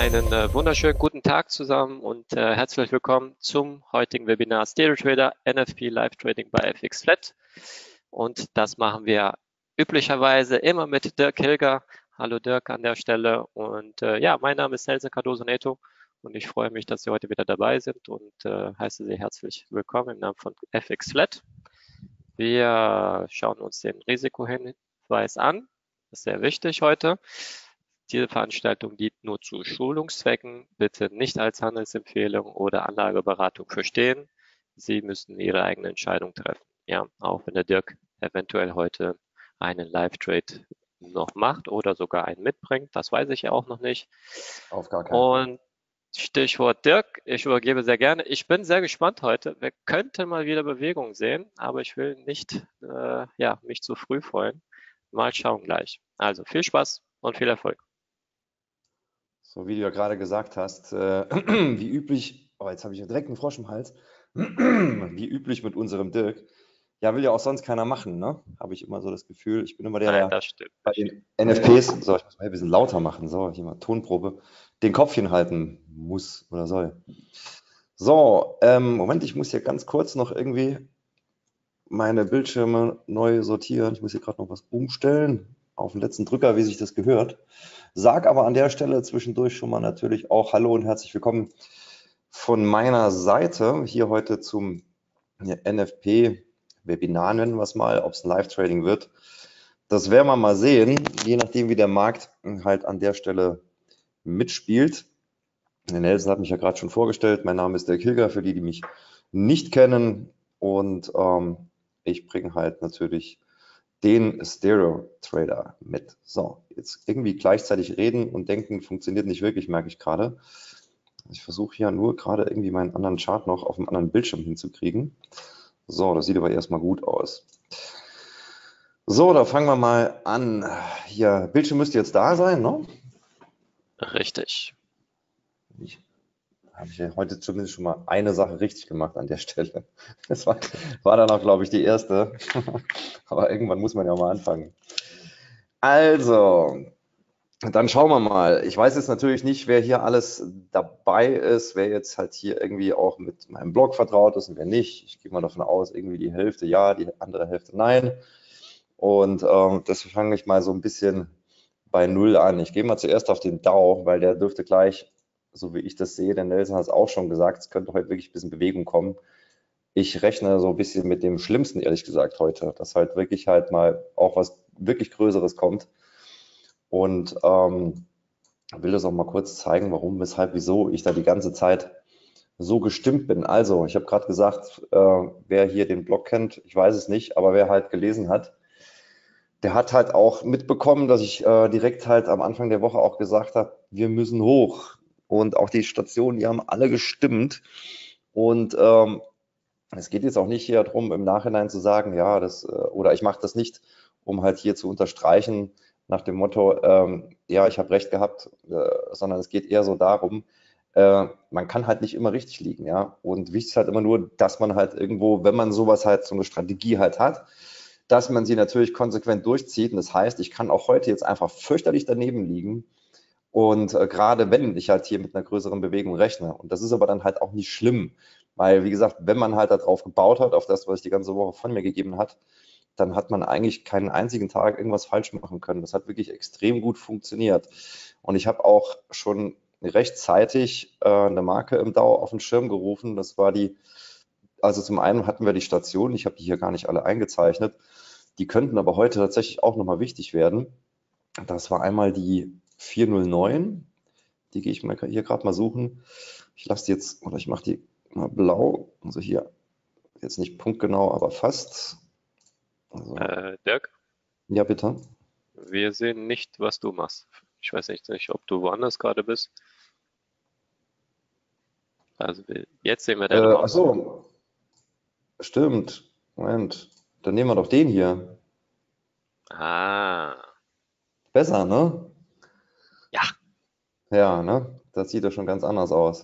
Einen wunderschönen guten Tag zusammen und herzlich willkommen zum heutigen Webinar Stereo Trader NFP Live Trading bei FX Flat. Und das machen wir üblicherweise immer mit Dirk Hilger. Hallo Dirk an der Stelle. Und ja, mein Name ist Nelson Cardoso Neto und ich freue mich, dass Sie heute wieder dabei sind und heiße Sie herzlich willkommen im Namen von FX Flat. Wir schauen uns den Risikohinweis an. Das ist sehr wichtig heute. Diese Veranstaltung dient nur zu Schulungszwecken, bitte nicht als Handelsempfehlung oder Anlageberatung verstehen. Sie müssen Ihre eigene Entscheidung treffen. Ja, auch wenn der Dirk eventuell heute einen Live-Trade noch macht oder sogar einen mitbringt, das weiß ich ja auch noch nicht. Auf gar keinen Fall. Und Stichwort Dirk, ich übergebe sehr gerne. Ich bin sehr gespannt heute. Wir könnten mal wieder Bewegung sehen, aber ich will nicht mich zu früh freuen. Mal schauen gleich. Also viel Spaß und viel Erfolg. So wie du ja gerade gesagt hast, wie üblich, oh, jetzt habe ich ja direkt einen Frosch im Hals, wie üblich mit unserem Dirk. Ja, will ja auch sonst keiner machen, ne? Habe ich immer so das Gefühl. Ich bin immer der, Nein, der das stimmt bei nicht. den NFPs, so, ich muss mal ein bisschen lauter machen, so, hier mal Tonprobe, den Kopf hinhalten muss oder soll. So, Moment, ich muss hier ganz kurz noch irgendwie meine Bildschirme neu sortieren. Ich muss hier gerade noch was umstellen, auf den letzten Drücker, wie sich das gehört. Sag aber an der Stelle zwischendurch schon mal natürlich auch Hallo und herzlich willkommen von meiner Seite hier heute zum NFP-Webinar, nennen wir es mal, ob es ein Live-Trading wird. Das werden wir mal sehen, je nachdem, wie der Markt halt an der Stelle mitspielt. Der Nelson hat mich ja gerade schon vorgestellt. Mein Name ist Dirk Hilger, für die, die mich nicht kennen. Und ich bringe halt natürlich den Stereo Trader mit. So, jetzt irgendwie gleichzeitig reden und denken funktioniert nicht wirklich, merke ich gerade. Ich versuche hier nur gerade irgendwie meinen anderen Chart noch auf einem anderen Bildschirm hinzukriegen. So, das sieht aber erstmal gut aus. So, da fangen wir mal an. Hier, Bildschirm müsste jetzt da sein, ne? Richtig. Habe ich ja heute zumindest schon mal eine Sache richtig gemacht an der Stelle. Das war dann auch, glaube ich, die erste. Aber irgendwann muss man ja mal anfangen. Also, dann schauen wir mal. Ich weiß jetzt natürlich nicht, wer hier alles dabei ist, wer jetzt halt hier irgendwie auch mit meinem Blog vertraut ist und wer nicht. Ich gehe mal davon aus, irgendwie die Hälfte ja, die andere Hälfte nein. Und das fange ich mal so ein bisschen bei Null an. Ich gehe mal zuerst auf den DAO, weil der dürfte gleich, so wie ich das sehe, der Nelson hat es auch schon gesagt, es könnte heute wirklich ein bisschen Bewegung kommen. Ich rechne so ein bisschen mit dem Schlimmsten, ehrlich gesagt, heute, dass halt wirklich halt mal auch was wirklich Größeres kommt. Und will das auch mal kurz zeigen, warum, weshalb, wieso ich da die ganze Zeit so gestimmt bin. Also, ich habe gerade gesagt, wer hier den Blog kennt, ich weiß es nicht, aber wer halt gelesen hat, der hat halt auch mitbekommen, dass ich direkt halt am Anfang der Woche auch gesagt habe, wir müssen hoch. Und auch die Stationen, die haben alle gestimmt. Und es geht jetzt auch nicht hier darum, im Nachhinein zu sagen, ja, oder ich mache das nicht, um halt hier zu unterstreichen, nach dem Motto, ja, ich habe recht gehabt, sondern es geht eher so darum, man kann halt nicht immer richtig liegen, ja. Und wichtig ist halt immer nur, dass man halt irgendwo, wenn man sowas halt, so eine Strategie halt hat, dass man sie natürlich konsequent durchzieht. Und das heißt, ich kann auch heute jetzt einfach fürchterlich daneben liegen. Und gerade wenn ich halt hier mit einer größeren Bewegung rechne. Und das ist aber dann halt auch nicht schlimm. Weil, wie gesagt, wenn man halt darauf gebaut hat, auf das, was ich die ganze Woche von mir gegeben hat, dann hat man eigentlich keinen einzigen Tag irgendwas falsch machen können. Das hat wirklich extrem gut funktioniert. Und ich habe auch schon rechtzeitig eine Marke im DAO auf den Schirm gerufen. Das war also zum einen hatten wir die Station, ich habe die hier gar nicht alle eingezeichnet, die könnten aber heute tatsächlich auch nochmal wichtig werden. Das war einmal die 409, die gehe ich mal hier gerade mal suchen. Ich lasse die jetzt, oder ich mache die mal blau, also hier jetzt nicht punktgenau, aber fast. Also, Dirk, ja, bitte. wir sehen nicht, was du machst. Ich weiß nicht, ob du woanders gerade bist. Also jetzt sehen wir deine Ach Maus. so, stimmt. Moment, dann nehmen wir doch den hier. Ah, Besser, ne? ja. Ja, ne? Das sieht doch schon ganz anders aus.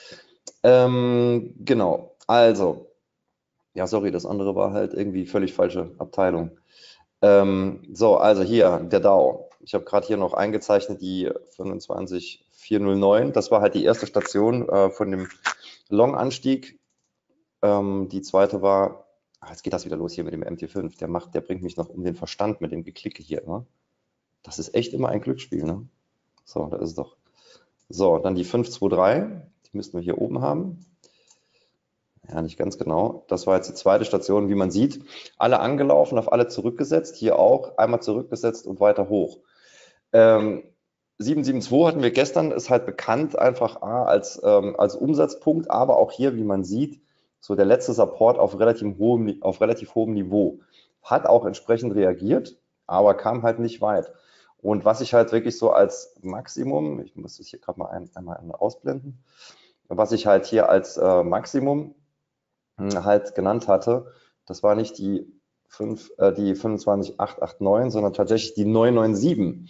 Genau, also, ja, sorry, das andere war halt irgendwie völlig falsche Abteilung. So, also hier, der DAO. Ich habe gerade hier noch eingezeichnet die 25,409. Das war halt die erste Station von dem Long-Anstieg. Die zweite war, jetzt geht das wieder los hier mit dem MT5. Der bringt mich noch um den Verstand mit dem Geklicke hier. Ne? Das ist echt immer ein Glücksspiel. Ne? So, da ist es doch. So, dann die 523. Die müssten wir hier oben haben. Ja, nicht ganz genau. Das war jetzt die zweite Station, wie man sieht. Alle angelaufen, auf alle zurückgesetzt. Hier auch einmal zurückgesetzt und weiter hoch. 772 hatten wir gestern, ist halt bekannt einfach als Umsatzpunkt, aber auch hier, wie man sieht, so der letzte Support auf relativ hohem Niveau. Hat auch entsprechend reagiert, aber kam halt nicht weit. Und was ich halt wirklich so als Maximum, ich muss das hier gerade mal einmal ausblenden, was ich halt hier als Maximum halt genannt hatte, das war nicht die 25,889, sondern tatsächlich die 997.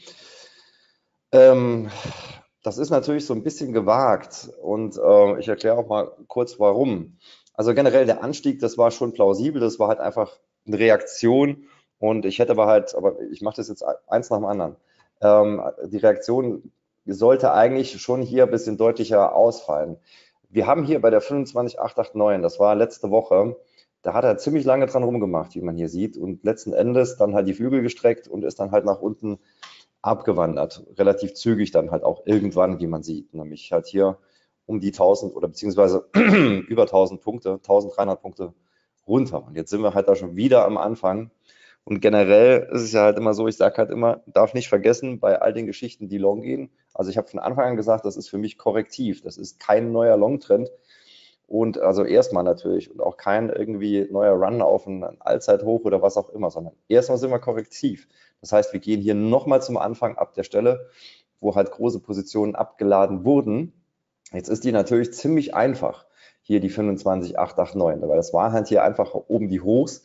Das ist natürlich so ein bisschen gewagt und ich erkläre auch mal kurz, warum. Also generell der Anstieg, das war schon plausibel, das war halt einfach eine Reaktion und ich hätte aber ich mache das jetzt eins nach dem anderen. Die Reaktion sollte eigentlich schon hier ein bisschen deutlicher ausfallen. Wir haben hier bei der 25,889, das war letzte Woche, da hat er ziemlich lange dran rumgemacht, wie man hier sieht und letzten Endes dann halt die Flügel gestreckt und ist dann halt nach unten abgewandert, relativ zügig dann halt auch irgendwann, wie man sieht, nämlich halt hier um die 1000 oder beziehungsweise über 1000 Punkte, 1300 Punkte runter. Und jetzt sind wir halt da schon wieder am Anfang. Und generell ist es ja halt immer so, ich sage halt immer, darf nicht vergessen, bei all den Geschichten, die long gehen, also ich habe von Anfang an gesagt, das ist für mich korrektiv, das ist kein neuer Long-Trend. Und also erstmal natürlich und auch kein irgendwie neuer Run auf ein Allzeithoch oder was auch immer, sondern erstmal sind wir korrektiv. Das heißt, wir gehen hier nochmal zum Anfang ab der Stelle, wo halt große Positionen abgeladen wurden. Jetzt ist die natürlich ziemlich einfach, hier die 25,889, weil das war halt hier einfach oben die Hochs.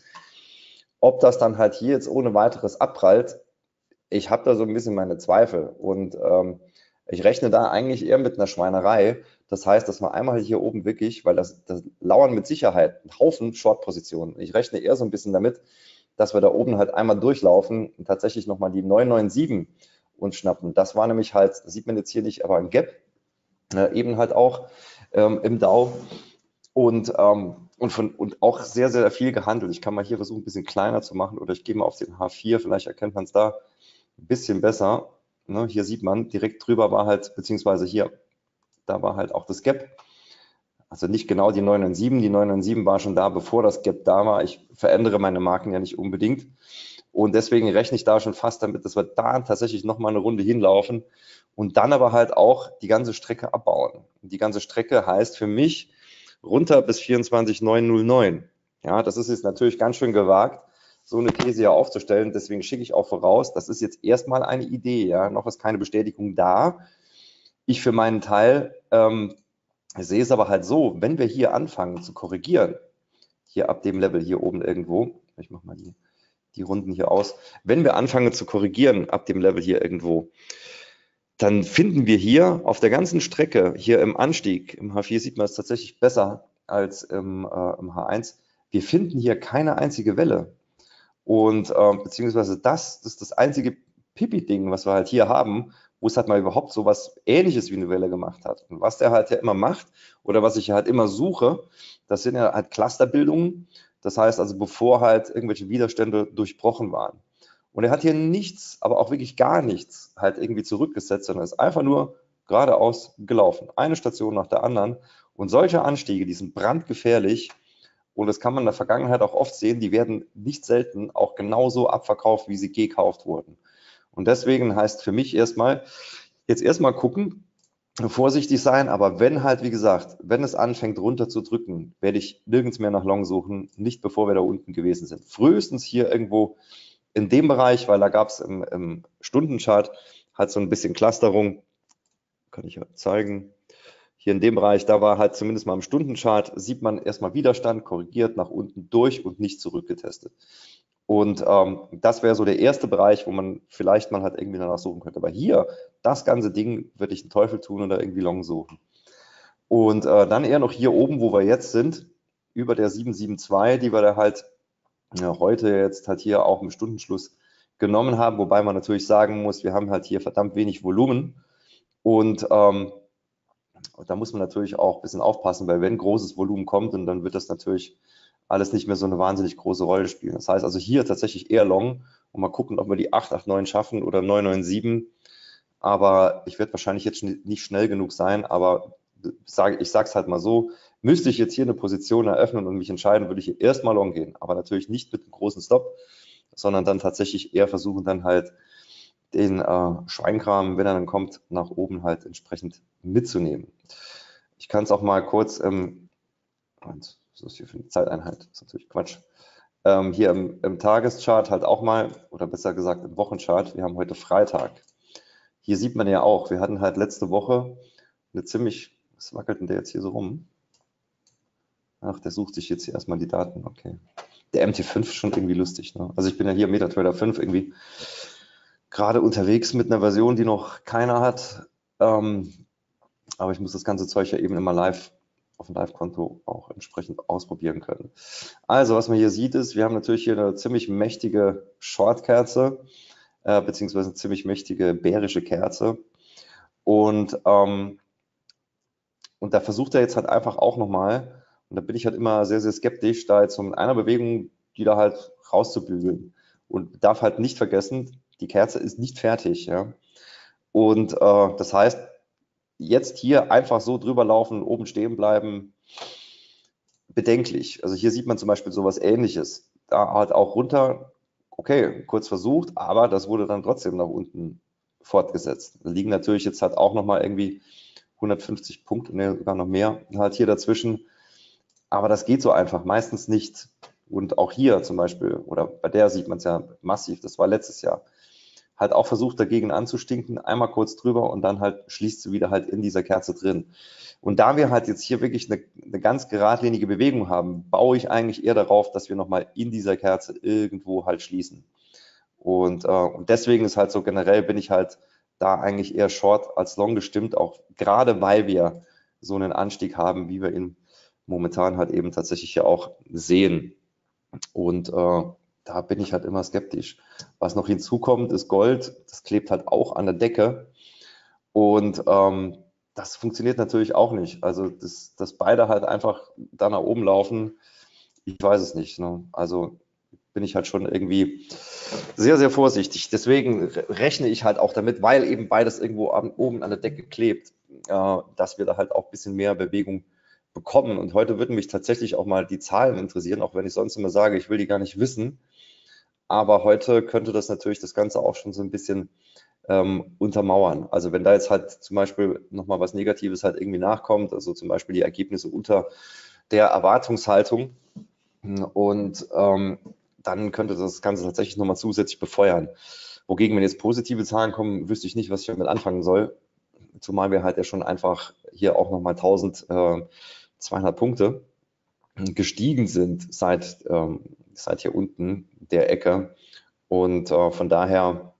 Ob das dann halt hier jetzt ohne weiteres abprallt, ich habe da so ein bisschen meine Zweifel und ich rechne da eigentlich eher mit einer Schweinerei. Das heißt, dass wir einmal hier oben wirklich, weil das lauern mit Sicherheit einen Haufen Short-Positionen. Ich rechne eher so ein bisschen damit, dass wir da oben halt einmal durchlaufen und tatsächlich nochmal die 997 uns schnappen. Das war nämlich halt, das sieht man jetzt hier nicht, aber im Gap, eben halt auch im Dow und auch sehr, sehr viel gehandelt. Ich kann mal hier versuchen, ein bisschen kleiner zu machen oder ich gehe mal auf den H4, vielleicht erkennt man es da ein bisschen besser. Ne, hier sieht man, direkt drüber war halt, beziehungsweise hier, da war halt auch das Gap. Also nicht genau die 997, die 997 war schon da, bevor das Gap da war. Ich verändere meine Marken ja nicht unbedingt. Und deswegen rechne ich da schon fast damit, dass wir da tatsächlich nochmal eine Runde hinlaufen und dann aber halt auch die ganze Strecke abbauen. Und die ganze Strecke heißt für mich runter bis 24,909. Ja, das ist jetzt natürlich ganz schön gewagt, so eine These hier aufzustellen. Deswegen schicke ich auch voraus, das ist jetzt erstmal eine Idee. Ja, noch ist keine Bestätigung da. Ich für meinen Teil sehe es aber halt so, wenn wir hier anfangen zu korrigieren, hier ab dem Level hier oben irgendwo, ich mache mal die Runden hier aus, wenn wir anfangen zu korrigieren ab dem Level hier irgendwo, dann finden wir hier auf der ganzen Strecke, hier im Anstieg, im H4 sieht man es tatsächlich besser als im H1, wir finden hier keine einzige Welle. Und beziehungsweise das ist das einzige Pipi-Ding, was wir halt hier haben, wo es halt mal überhaupt so was Ähnliches wie eine Welle gemacht hat. Und was der halt ja immer macht oder was ich halt immer suche, das sind ja halt Clusterbildungen. Das heißt also, bevor halt irgendwelche Widerstände durchbrochen waren. Und er hat hier nichts, aber auch wirklich gar nichts halt irgendwie zurückgesetzt, sondern ist einfach nur geradeaus gelaufen. Eine Station nach der anderen. Und solche Anstiege, die sind brandgefährlich. Und das kann man in der Vergangenheit auch oft sehen, die werden nicht selten auch genauso abverkauft, wie sie gekauft wurden. Und deswegen heißt für mich jetzt erstmal gucken, vorsichtig sein, aber wenn halt, wie gesagt, wenn es anfängt runter zu drücken, werde ich nirgends mehr nach Long suchen, nicht bevor wir da unten gewesen sind. Frühestens hier irgendwo in dem Bereich, weil da gab es im Stundenchart halt so ein bisschen Clusterung, kann ich ja zeigen. Hier in dem Bereich, da war halt zumindest mal im Stundenchart, sieht man erstmal Widerstand, korrigiert nach unten durch und nicht zurückgetestet. Und das wäre so der erste Bereich, wo man vielleicht mal halt irgendwie danach suchen könnte. Aber hier, das ganze Ding, würde ich den Teufel tun oder irgendwie Long suchen. Und dann eher noch hier oben, wo wir jetzt sind, über der 772, die wir da halt heute jetzt halt hier auch im Stundenschluss genommen haben, wobei man natürlich sagen muss, wir haben halt hier verdammt wenig Volumen und da muss man natürlich auch ein bisschen aufpassen, weil wenn großes Volumen kommt, und dann wird das natürlich alles nicht mehr so eine wahnsinnig große Rolle spielen. Das heißt also hier tatsächlich eher Long und mal gucken, ob wir die 889 schaffen oder 997. Aber ich werde wahrscheinlich jetzt nicht schnell genug sein, aber ich sage es halt mal so, müsste ich jetzt hier eine Position eröffnen und mich entscheiden, würde ich hier erstmal Long gehen, aber natürlich nicht mit einem großen Stop, sondern dann tatsächlich eher versuchen, dann halt den Schweinkram, wenn er dann kommt, nach oben halt entsprechend mitzunehmen. Ich kann es auch mal kurz, was ist das hier für eine Zeiteinheit? Das ist natürlich Quatsch. Hier im Tageschart halt auch mal, oder besser gesagt im Wochenchart, wir haben heute Freitag. Hier sieht man ja auch, wir hatten halt letzte Woche eine ziemlich, was wackelt denn der jetzt hier so rum? Ach, der sucht sich jetzt hier erstmal die Daten, okay. Der MT5 ist schon irgendwie lustig, ne? Also ich bin ja hier MetaTrader 5 irgendwie gerade unterwegs mit einer Version, die noch keiner hat. Aber ich muss das ganze Zeug ja eben immer live auf dem Live-Konto auch entsprechend ausprobieren können. Also, was man hier sieht, ist, wir haben natürlich hier eine ziemlich mächtige Short-Kerze, beziehungsweise eine ziemlich mächtige bärische Kerze. Und da versucht er jetzt halt einfach auch nochmal, und da bin ich halt immer sehr, sehr skeptisch, da jetzt so mit einer Bewegung, die da halt rauszubügeln. Und darf halt nicht vergessen, die Kerze ist nicht fertig. Ja? Und das heißt, jetzt hier einfach so drüber laufen, oben stehen bleiben, bedenklich. Also hier sieht man zum Beispiel sowas Ähnliches. Da halt auch runter, okay, kurz versucht, aber das wurde dann trotzdem nach unten fortgesetzt. Da liegen natürlich jetzt halt auch nochmal irgendwie 150 Punkte, ne, sogar noch mehr halt hier dazwischen. Aber das geht so einfach, meistens nicht. Und auch hier zum Beispiel, oder bei der sieht man es ja massiv, das war letztes Jahr, halt auch versucht dagegen anzustinken, einmal kurz drüber und dann halt schließt sie wieder halt in dieser Kerze drin. Und da wir halt jetzt hier wirklich eine ganz geradlinige Bewegung haben, baue ich eigentlich eher darauf, dass wir nochmal in dieser Kerze irgendwo halt schließen. Und deswegen ist halt so generell bin ich halt da eigentlich eher Short als Long gestimmt, auch gerade weil wir so einen Anstieg haben, wie wir ihn momentan halt eben tatsächlich ja auch sehen. Und da bin ich halt immer skeptisch. Was noch hinzukommt, ist Gold. Das klebt halt auch an der Decke. Und das funktioniert natürlich auch nicht. Also, dass beide halt einfach da nach oben laufen, ich weiß es nicht. Ne? Also bin ich halt schon irgendwie sehr, sehr vorsichtig. Deswegen rechne ich halt auch damit, weil eben beides irgendwo oben an der Decke klebt, dass wir da halt auch ein bisschen mehr Bewegung bekommen. Und heute würden mich tatsächlich auch mal die Zahlen interessieren, auch wenn ich sonst immer sage, ich will die gar nicht wissen. Aber heute könnte das natürlich das Ganze auch schon so ein bisschen untermauern. Also wenn da jetzt halt zum Beispiel nochmal was Negatives halt irgendwie nachkommt, also zum Beispiel die Ergebnisse unter der Erwartungshaltung und dann könnte das Ganze tatsächlich nochmal zusätzlich befeuern. Wogegen, wenn jetzt positive Zahlen kommen, wüsste ich nicht, was ich damit anfangen soll. Zumal wir halt ja schon einfach hier auch nochmal 1200 Punkte gestiegen sind seit hier unten der Ecke. Und von daher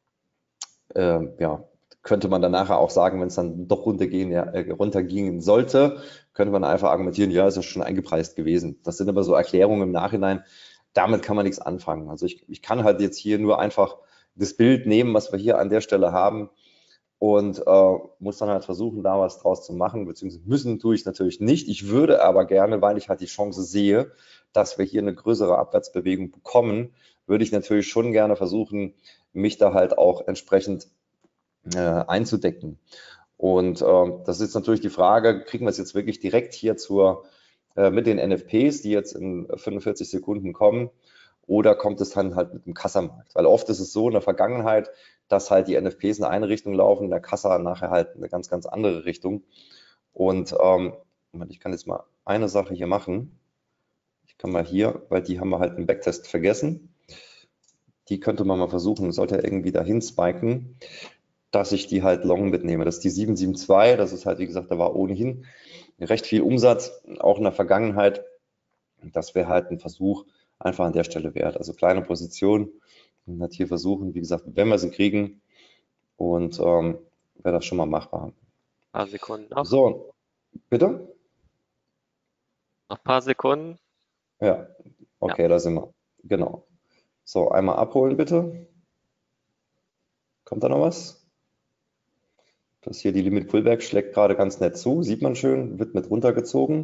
ja, könnte man dann nachher auch sagen, wenn es dann doch runtergehen sollte, könnte man einfach argumentieren, ja, ist ja schon eingepreist gewesen. Das sind aber so Erklärungen im Nachhinein, damit kann man nichts anfangen. Also ich kann halt jetzt hier nur einfach das Bild nehmen, was wir hier an der Stelle haben und muss dann halt versuchen, da was draus zu machen, beziehungsweise müssen tue ich natürlich nicht. Ich würde aber gerne, weil ich halt die Chance sehe, dass wir hier eine größere Abwärtsbewegung bekommen, würde ich natürlich schon gerne versuchen, mich da halt auch entsprechend einzudecken. Und das ist natürlich die Frage, kriegen wir es jetzt wirklich direkt hier mit den NFPs, die jetzt in 45 Sekunden kommen, oder kommt es dann halt mit dem Kassamarkt? Weil oft ist es so in der Vergangenheit, dass halt die NFPs in eine Richtung laufen, der Kassa nachher halt in eine ganz, ganz andere Richtung. Und ich kann jetzt mal eine Sache hier machen. Ich kann mal hier, weil die haben wir halt im Backtest vergessen. Die könnte man mal versuchen, sollte irgendwie dahin spiken, dass ich die halt long mitnehme. Das ist die 772, das ist halt, wie gesagt, da war ohnehin recht viel Umsatz, auch in der Vergangenheit. Das wäre halt ein Versuch einfach an der Stelle wert. Also kleine Position und halt hier versuchen, wie gesagt, wenn wir sie kriegen und wäre das schon mal machbar. Ein paar Sekunden noch. So, bitte? Noch ein paar Sekunden. Ja, okay, da sind wir. Genau. So, einmal abholen bitte. Kommt da noch was? Das hier, die Limit Pullback schlägt gerade ganz nett zu, sieht man schön, wird mit runtergezogen.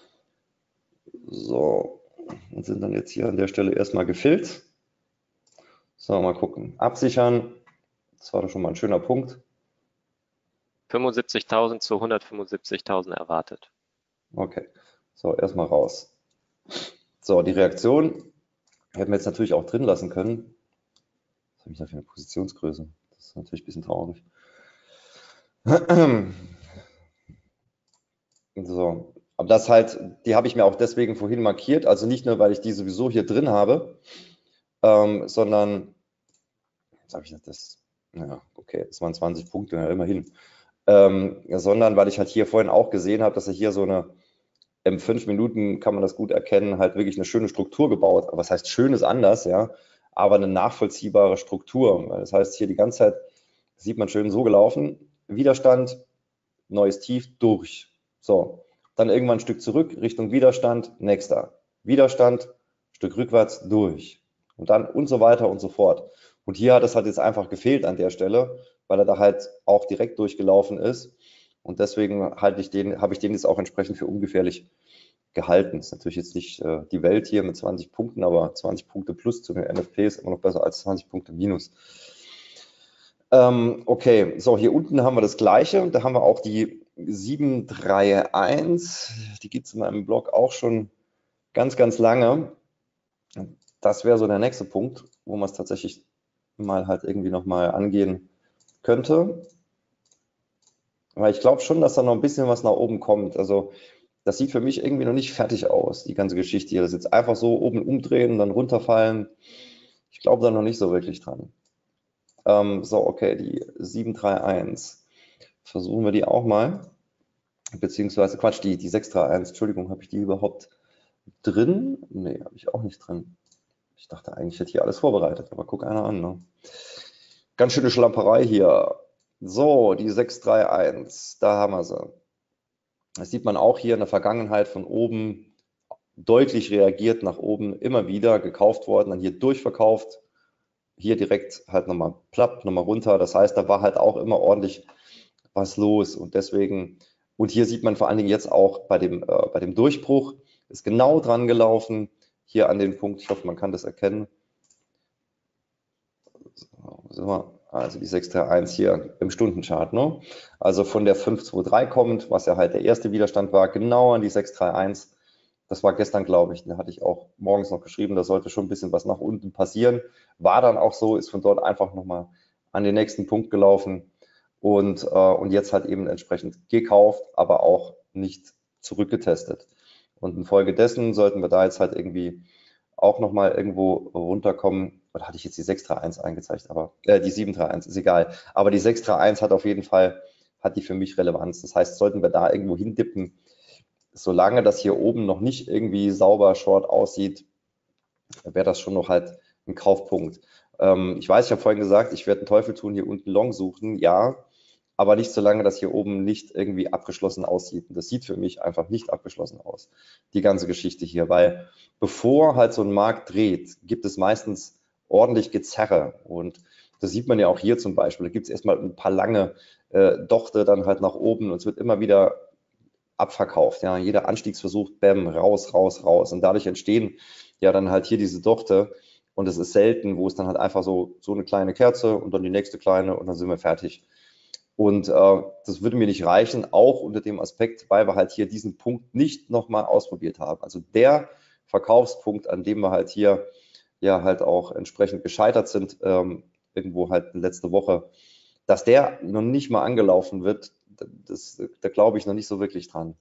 So, und sind dann jetzt hier an der Stelle erstmal gefüllt. So, mal gucken. Absichern, das war doch schon mal ein schöner Punkt. 75.000 zu 175.000 erwartet. Okay, so, erstmal raus. So, die Reaktion hätten wir jetzt natürlich auch drin lassen können. Was habe ich da für eine Positionsgröße? Das ist natürlich ein bisschen traurig. So, aber das halt, die habe ich mir auch deswegen vorhin markiert, also nicht nur, weil ich die sowieso hier drin habe, sondern, jetzt habe ich das, ja, okay, das waren 20 Punkte, ja, immerhin, sondern weil ich halt hier vorhin auch gesehen habe, dass er hier so eine, in 5 Minuten kann man das gut erkennen, halt wirklich eine schöne Struktur gebaut, aber was heißt schön ist anders, ja, aber eine nachvollziehbare Struktur, das heißt hier die ganze Zeit, sieht man schön so gelaufen, Widerstand, neues Tief, durch. So, dann irgendwann ein Stück zurück, Richtung Widerstand, nächster. Widerstand, Stück rückwärts, durch. Und dann und so weiter und so fort. Und hier hat es halt jetzt einfach gefehlt an der Stelle, weil er da halt auch direkt durchgelaufen ist. Und deswegen habe ich den jetzt auch entsprechend für ungefährlich gehalten. Ist natürlich jetzt nicht die Welt hier mit 20 Punkten, aber 20 Punkte plus zu den NFP ist immer noch besser als 20 Punkte minus. Okay, so hier unten haben wir das gleiche. Da haben wir auch die 731. Die gibt es in meinem Blog auch schon ganz, ganz lange. Das wäre so der nächste Punkt, wo man es tatsächlich mal halt irgendwie nochmal angehen könnte. Weil ich glaube schon, dass da noch ein bisschen was nach oben kommt. Also das sieht für mich irgendwie noch nicht fertig aus, die ganze Geschichte hier. Das ist jetzt einfach so oben umdrehen und dann runterfallen. Ich glaube da noch nicht so wirklich dran. So, okay, die 731. Versuchen wir die auch mal. Beziehungsweise, Quatsch, die 631. Entschuldigung, habe ich die überhaupt drin? Nee, habe ich auch nicht drin. Ich dachte eigentlich, ich hätte hier alles vorbereitet, aber guck einer an. Ne? Ganz schöne Schlamperei hier. So, die 631, da haben wir sie. Das sieht man auch hier in der Vergangenheit von oben deutlich reagiert nach oben, immer wieder gekauft worden, dann hier durchverkauft. Hier direkt halt nochmal platt, nochmal runter. Das heißt, da war halt auch immer ordentlich was los und deswegen, und hier sieht man vor allen Dingen jetzt auch bei dem Durchbruch, ist genau dran gelaufen, hier an den Punkt, ich hoffe, man kann das erkennen. So, also die 631 hier im Stundenchart, ne? Also von der 523 kommt, was ja halt der erste Widerstand war, genau an die 631. Das war gestern, glaube ich, da hatte ich auch morgens noch geschrieben, da sollte schon ein bisschen was nach unten passieren. War dann auch so, ist von dort einfach nochmal an den nächsten Punkt gelaufen und jetzt halt eben entsprechend gekauft, aber auch nicht zurückgetestet. Und infolgedessen sollten wir da jetzt halt irgendwie auch nochmal irgendwo runterkommen. Oder hatte ich jetzt die 631 eingezeigt, aber die 731 ist egal. Aber die 631 hat auf jeden Fall, hat die für mich Relevanz. Das heißt, sollten wir da irgendwo hindippen, solange das hier oben noch nicht irgendwie sauber short aussieht, wäre das schon noch halt ein Kaufpunkt. Ich weiß, ich habe vorhin gesagt, ich werde einen Teufel tun, hier unten Long suchen, ja, aber nicht solange das hier oben nicht irgendwie abgeschlossen aussieht. Und das sieht für mich einfach nicht abgeschlossen aus, die ganze Geschichte hier, weil bevor halt so ein Markt dreht, gibt es meistens ordentlich Gezerre und das sieht man ja auch hier zum Beispiel. Da gibt es erstmal ein paar lange Dochte dann halt nach oben und es wird immer wieder abverkauft. Ja, jeder Anstiegsversuch, bam, raus, raus, raus. Und dadurch entstehen ja dann halt hier diese Dochte. Und es ist selten, wo es dann halt einfach so eine kleine Kerze und dann die nächste kleine und dann sind wir fertig. Und das würde mir nicht reichen, auch unter dem Aspekt, weil wir halt hier diesen Punkt nicht nochmal ausprobiert haben. Also der Verkaufspunkt, an dem wir halt hier ja halt auch entsprechend gescheitert sind, irgendwo halt letzte Woche, dass der noch nicht mal angelaufen wird, da glaube ich noch nicht so wirklich dran.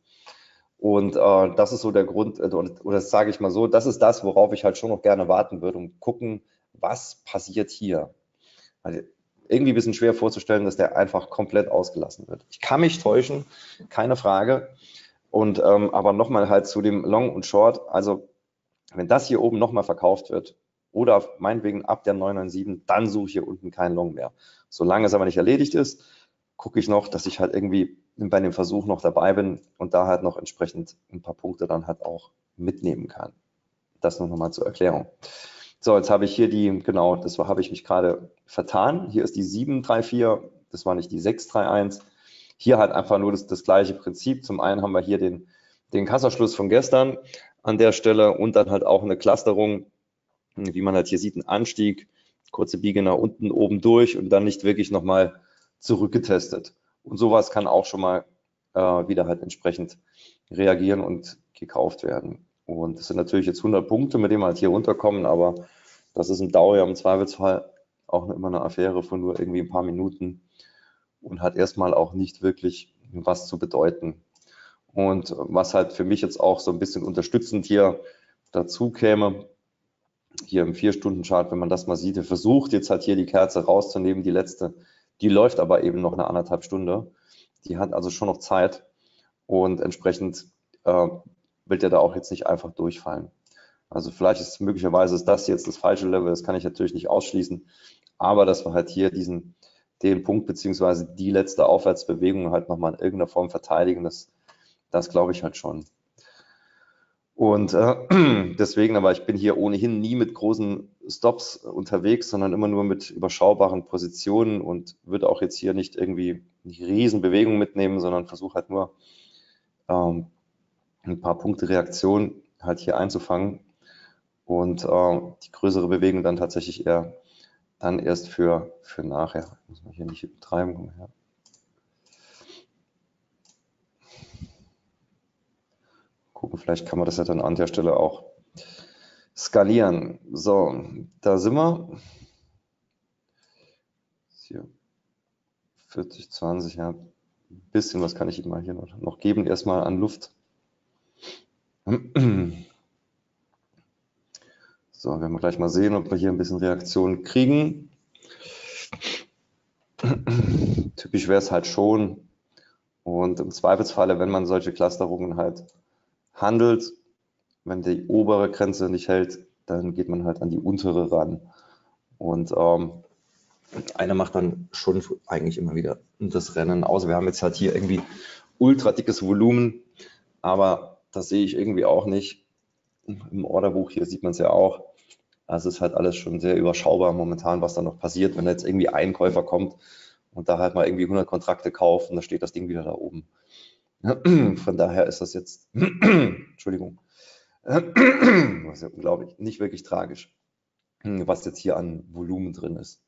Und das ist so der Grund, oder das sage ich mal so, das ist das, worauf ich halt schon noch gerne warten würde und gucken, was passiert hier. Also irgendwie ein bisschen schwer vorzustellen, dass der einfach komplett ausgelassen wird. Ich kann mich täuschen, keine Frage. Und aber nochmal halt zu dem Long und Short, also wenn das hier oben nochmal verkauft wird oder meinetwegen ab der 997, dann suche ich hier unten keinen Long mehr. Solange es aber nicht erledigt ist, gucke ich noch, dass ich halt irgendwie bei dem Versuch noch dabei bin und da halt noch entsprechend ein paar Punkte dann halt auch mitnehmen kann. Das nur nochmal zur Erklärung. So, jetzt habe ich hier die, genau, habe ich mich gerade vertan. Hier ist die 734, das war nicht die 631. Hier halt einfach nur das gleiche Prinzip. Zum einen haben wir hier den Kassaschluss von gestern an der Stelle und dann halt auch eine Clusterung, wie man halt hier sieht, ein Anstieg, kurze Biege nach unten, oben durch und dann nicht wirklich nochmal zurückgetestet. Und sowas kann auch schon mal wieder halt entsprechend reagieren und gekauft werden. Und das sind natürlich jetzt 100 Punkte, mit denen wir halt hier runterkommen, aber das ist im DAO ja im Zweifelsfall auch immer eine Affäre von nur irgendwie ein paar Minuten und hat erstmal auch nicht wirklich was zu bedeuten. Und was halt für mich jetzt auch so ein bisschen unterstützend hier dazu käme, hier im 4-Stunden-Chart, wenn man das mal sieht, er versucht jetzt halt hier die Kerze rauszunehmen, die letzte, die läuft aber eben noch eine 1,5 Stunde. Die hat also schon noch Zeit und entsprechend wird er da auch jetzt nicht einfach durchfallen. Also vielleicht ist möglicherweise das jetzt das falsche Level, das kann ich natürlich nicht ausschließen, aber dass wir halt hier den Punkt beziehungsweise die letzte Aufwärtsbewegung halt nochmal in irgendeiner Form verteidigen, das glaube ich halt schon. Und deswegen, aber ich bin hier ohnehin nie mit großen Stops unterwegs, sondern immer nur mit überschaubaren Positionen und würde auch jetzt hier nicht irgendwie die Riesenbewegung mitnehmen, sondern versuche halt nur ein paar Punkte Reaktion halt hier einzufangen und die größere Bewegung dann tatsächlich eher dann erst für nachher. Muss man hier nicht übertreiben. Komm her. Gucken, vielleicht kann man das ja dann an der Stelle auch skalieren. So, da sind wir. Hier 40, 20, ja. Ein bisschen was kann ich ihm mal hier noch geben, erstmal an Luft. So, werden wir gleich mal sehen, ob wir hier ein bisschen Reaktion kriegen. Typisch wäre es halt schon. Und im Zweifelsfalle, wenn man solche Clusterungen halt handelt, wenn die obere Grenze nicht hält, dann geht man halt an die untere ran. Und einer macht dann schon eigentlich immer wieder das Rennen aus. Wir haben jetzt halt hier irgendwie ultra dickes Volumen, aber das sehe ich irgendwie auch nicht. Im Orderbuch hier sieht man es ja auch. Also es ist halt alles schon sehr überschaubar momentan, was da noch passiert, wenn jetzt irgendwie ein Käufer kommt und da halt mal irgendwie 100 Kontrakte kauft und dann steht das Ding wieder da oben. Von daher ist das jetzt, Entschuldigung, das ist ja unglaublich, nicht wirklich tragisch, was jetzt hier an Volumen drin ist.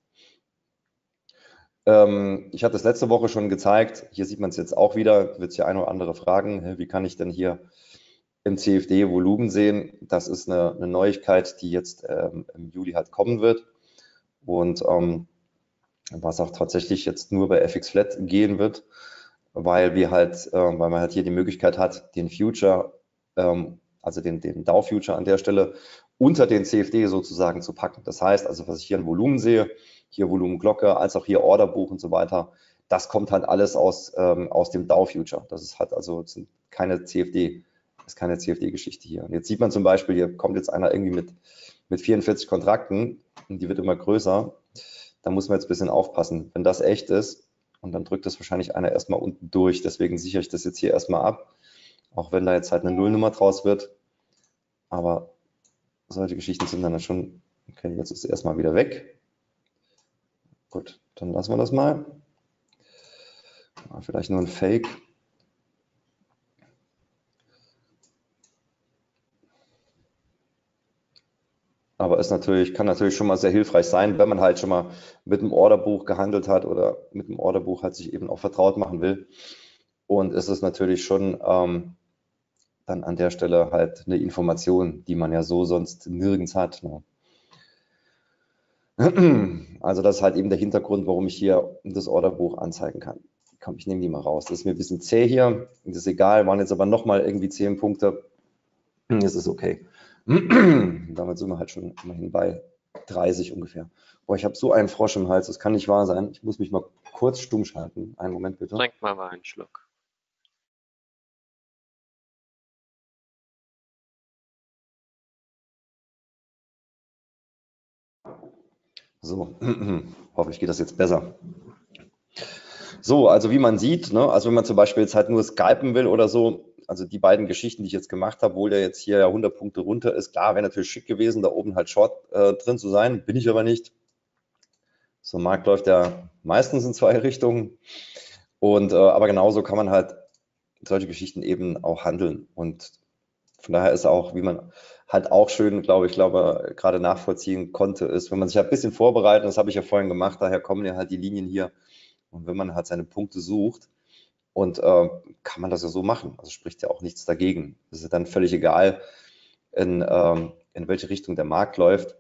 Ich hatte es letzte Woche schon gezeigt, hier sieht man es jetzt auch wieder, wird es hier eine oder andere fragen, wie kann ich denn hier im CFD Volumen sehen? Das ist eine Neuigkeit, die jetzt im Juli halt kommen wird und was auch tatsächlich jetzt nur bei FX Flat gehen wird, weil man halt hier die Möglichkeit hat, den Future, also den DAO Future an der Stelle unter den CFD sozusagen zu packen. Das heißt also, was ich hier an Volumen sehe, hier Volumenglocke, als auch hier Orderbuch und so weiter, das kommt halt alles aus dem DAO Future. Das ist halt also keine CFD-Geschichte hier. Und jetzt sieht man zum Beispiel, hier kommt jetzt einer irgendwie mit 44 Kontrakten und die wird immer größer. Da muss man jetzt ein bisschen aufpassen. Wenn das echt ist, und dann drückt das wahrscheinlich einer erstmal unten durch. Deswegen sichere ich das jetzt hier erstmal ab, auch wenn da jetzt halt eine Nullnummer draus wird. Aber solche Geschichten sind dann schon, okay, jetzt ist es erstmal wieder weg. Gut, dann lassen wir das mal. Vielleicht nur ein Fake. Aber kann natürlich schon mal sehr hilfreich sein, wenn man halt schon mal mit dem Orderbuch gehandelt hat oder mit dem Orderbuch halt sich eben auch vertraut machen will. Und es ist natürlich schon dann an der Stelle halt eine Information, die man ja so sonst nirgends hat. Ne? Also das ist halt eben der Hintergrund, warum ich hier das Orderbuch anzeigen kann. Komm, ich nehme die mal raus. Das ist mir ein bisschen zäh hier. Das ist egal, waren jetzt aber nochmal irgendwie 10 Punkte. Das ist okay. Damit sind wir halt schon immerhin bei 30 ungefähr. Boah, ich habe so einen Frosch im Hals, das kann nicht wahr sein. Ich muss mich mal kurz stumm schalten. Einen Moment bitte. Trink mal einen Schluck. So, hoffentlich geht das jetzt besser. So, also wie man sieht, ne, also wenn man zum Beispiel jetzt halt nur skypen will oder so, also die beiden Geschichten, die ich jetzt gemacht habe, obwohl der jetzt hier ja 100 Punkte runter ist, klar, wäre natürlich schick gewesen, da oben halt Short drin zu sein, bin ich aber nicht. So ein Markt läuft ja meistens in zwei Richtungen. Und aber genauso kann man halt solche Geschichten eben auch handeln. Und von daher ist auch, wie man halt auch schön, glaube ich, gerade nachvollziehen konnte, ist, wenn man sich ein bisschen vorbereitet, das habe ich ja vorhin gemacht, daher kommen ja halt die Linien hier. Und wenn man halt seine Punkte sucht, und kann man das ja so machen. Also spricht ja auch nichts dagegen. Es ist ja dann völlig egal, in welche Richtung der Markt läuft.